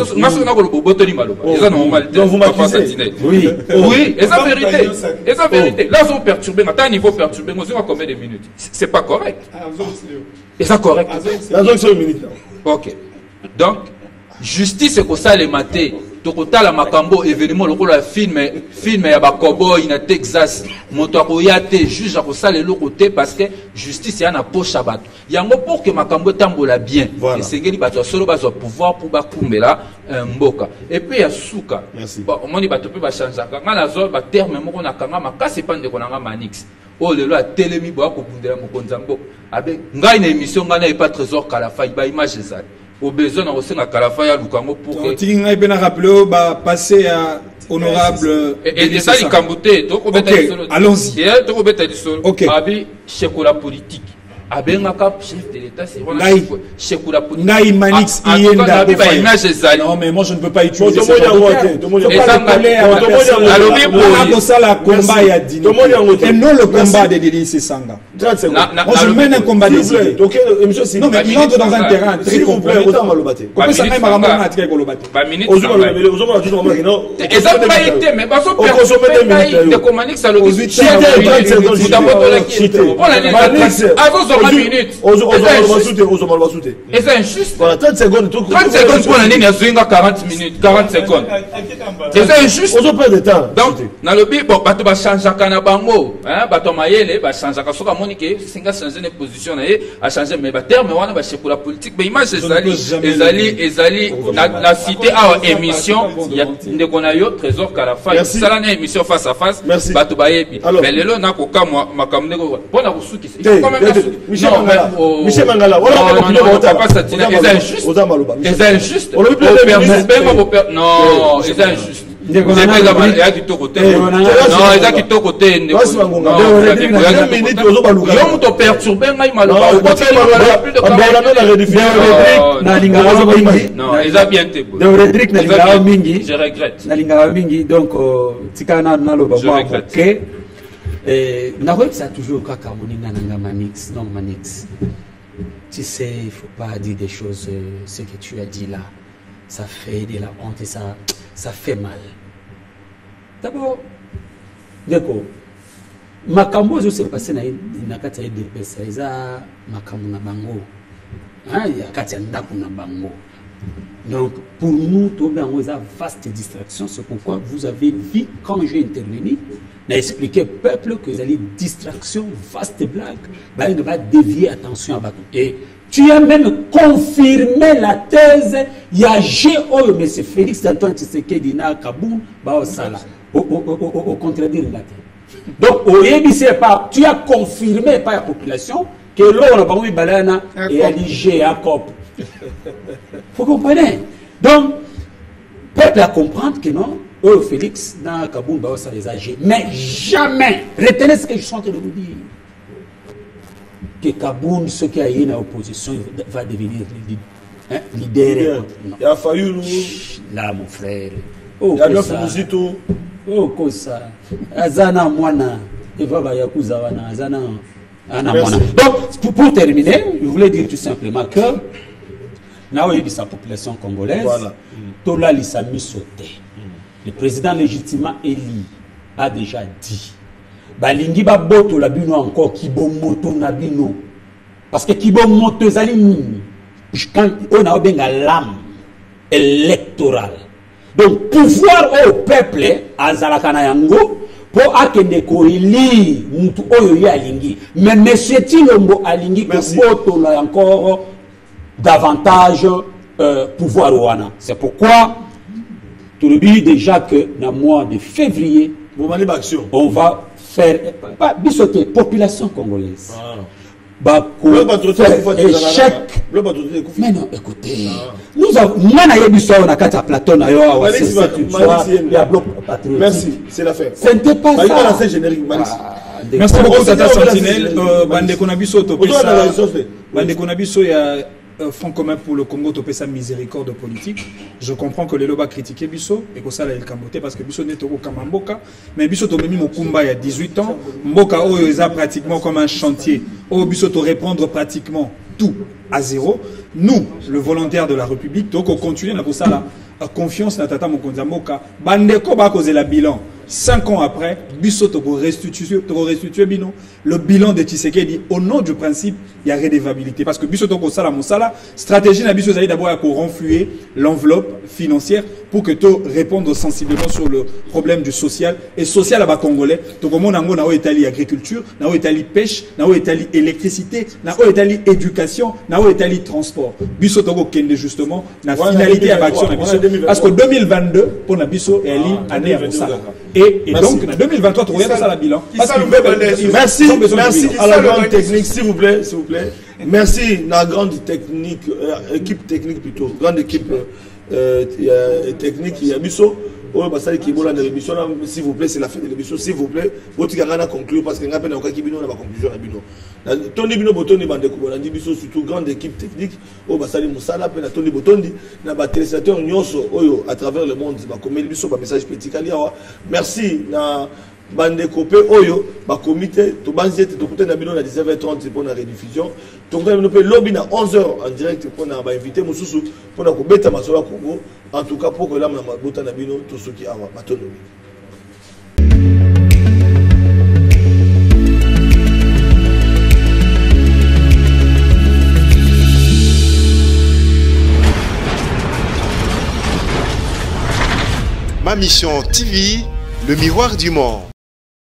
oui, et ça vérité. Là, ils ont perturbé. Maintenant, il faut perturber. Nous avons combien de minutes? C'est pas correct. Et ça correct. Ok. Donc, justice, c'est que ça les maté. Tokotala makambo événement lokola film ya ba cowboy na Texas moto akoyate juge akosala lokote parce que justice ya na poche bato yango pour que makambo tambola bien et sengeli bato solo bazo pouvoir pour bakumbela mboka et puis ya suka bon omoni bato pe ba changer kanga na zo ba terme moko na kanga makasi pande konanga manix o lelo a telemi bo akobundela mokonza mboka abe ngai na émission ngana et pas trésor kala faille ba image ça au besoin de la Kalafaya Lukango pour que. Tu as rappelé passer à honorable. Et ça, il camboté. Allons-y. Ok. Abi, chef la politique. Abengaka chef de l'État, c'est vraiment chef la politique. Naï Manix Ienda. Non, mais moi je ne peux pas utiliser ça. Et non le combat de Didi Sanga. Moi je mène un combat de Didi. Non, mais il entre dans un terrain très complet. Comment ça même à la tiré Kolobate? Et ça pas été, mais parce que de communiquer ça le et c'est injuste. 30 secondes pour la ligne, 40 minutes, 40 secondes. Et c'est injuste. Donc, dans le but, bon, bato ba changer kana bango, hein, bato mayele ba changer ka soka monique, singa changer une position a changer mais ba terme wana ba chef pour la politique, mais image ezali la cité à émission, il y a ndekonayo trésor Kalafa, ça la émission face à face, bato ba yebi. Mais lelo na ko kamwa makamne ko pona ko suki. Il faut quand même Michel Mangala, c'est injuste. C'est injuste. Non, c'est injuste. Non, je regrette. Donc, ça toujours Manix, non Manix. Tu sais, il ne faut pas dire des choses, ce que tu as dit là. Ça fait de la honte et ça fait mal. D'abord, d'accord. Makambo, je sais passer dans la carte de DPS, il y a Makambo na bango. Il y a carte na bango. Donc, pour nous, tout le monde a une vaste distraction. C'est pourquoi vous avez vu, quand j'ai intervenu, n'a expliqué au peuple que vous avez une distraction, vaste blague, bah, il va dévier attention à Bakou. Et tu as même confirmé la thèse, il y a GO, M. Félix Antoine Tshisekedi na Kaboul, bah, au Sala, au contredire la thèse. Donc, tu as confirmé par la population que l'eau n'a pas eu balana et a dit Jacob. Vous comprenez? Donc, peuple à comprendre que non, Félix n'a Kaboun ça les âgés. Mais jamais, retenez ce que je suis en train de vous dire, que Kaboun, ce qui a eu dans l'opposition, va devenir leader. Il a fallu là, mon frère. Il y a tout. Oh, comme ça. Azana Mwana. Et va Yakuza Wana. Azana. Donc, pour terminer, je voulais dire tout simplement que là où il y a sa population congolaise, Tola Lissami sauté. Le président légitimement élu a déjà dit Balingi Baboto la bino encore Kibomoto na bino. Parce que Kibomoto Zalini, quand on a bien l'âme électorale. Donc, pouvoir au peuple, à Zalakanayango, pour akende korili, mutu oyo ya alingi. Mais M. Tilombo alingi, que Boto là encore davantage pouvoir au Wana. C'est pourquoi, tu le dis déjà que dans le mois de février, on va faire, bisoter, population congolaise. Échec. Mais non, écoutez, nous avons, merci, c'est l'affaire. Ce n'était pas ça. Merci beaucoup, Tata Sentinelle. Bande Konabiso, Bande Konabiso, il y a Front commun pour le Congo, Topesa miséricorde politique. Je comprends que les lobas critiquent Bisso et que ça l'a camboté parce que Bisso n'est au Kamamboka. Mais Bisso Tomemi Mokumba il y a 18 ans. Mboka Oyo est pratiquement comme un chantier. Oyo Bisso te répondre pratiquement tout à zéro. Nous, le volontaire de la République, donc on continue à ça là. Confiance dans Tata Mokonza Mboka. Bandeko ba causer la bilan. 5 ans après, Bisso te restituer bino. Le bilan de Tshisekedi, au nom du principe, il y a redevabilité. Parce que Bisso te sala mosala, stratégie na Bisso zali d'abord à renflouer l'enveloppe financière pour que tu répondes sensiblement sur le problème du social. Et social à bas congolais, tu comme on a en Italie agriculture, na Italie pêche, na Italie électricité, na Italie éducation, na Italie transport. Bisso te kende justement, na finalité à action na Bisso. Parce que 2022, pour na Bisso, elle est année à mosala. Et donc, en 2023, tu regardes ça la bilan. Merci, merci à la grande technique, s'il vous plaît, s'il vous plaît. Merci à la grande technique, équipe technique plutôt, grande équipe technique, il y a Bisso. S'il vous plaît, c'est la fin de l'émission. S'il vous plaît, vous pouvez conclure parce que nous avons une conclusion. Tony Bino Botoni Bandeko, surtout grande équipe technique, au Basali Moussala, Tony Botondi, na téléspectateurs Nyoso, à travers le monde, comme il y a un message petit. Merci. Bandeko pe oyo ba comité to banzete to kutana bino na 19h30 pour la rediffusion to kutana pe lobby na 11h en direct pour na ba inviter mususu pour na ko beta masola Congo en tout cas pour que là na bota na bino to soki awa batonomi. Ma mission TV, le miroir du monde.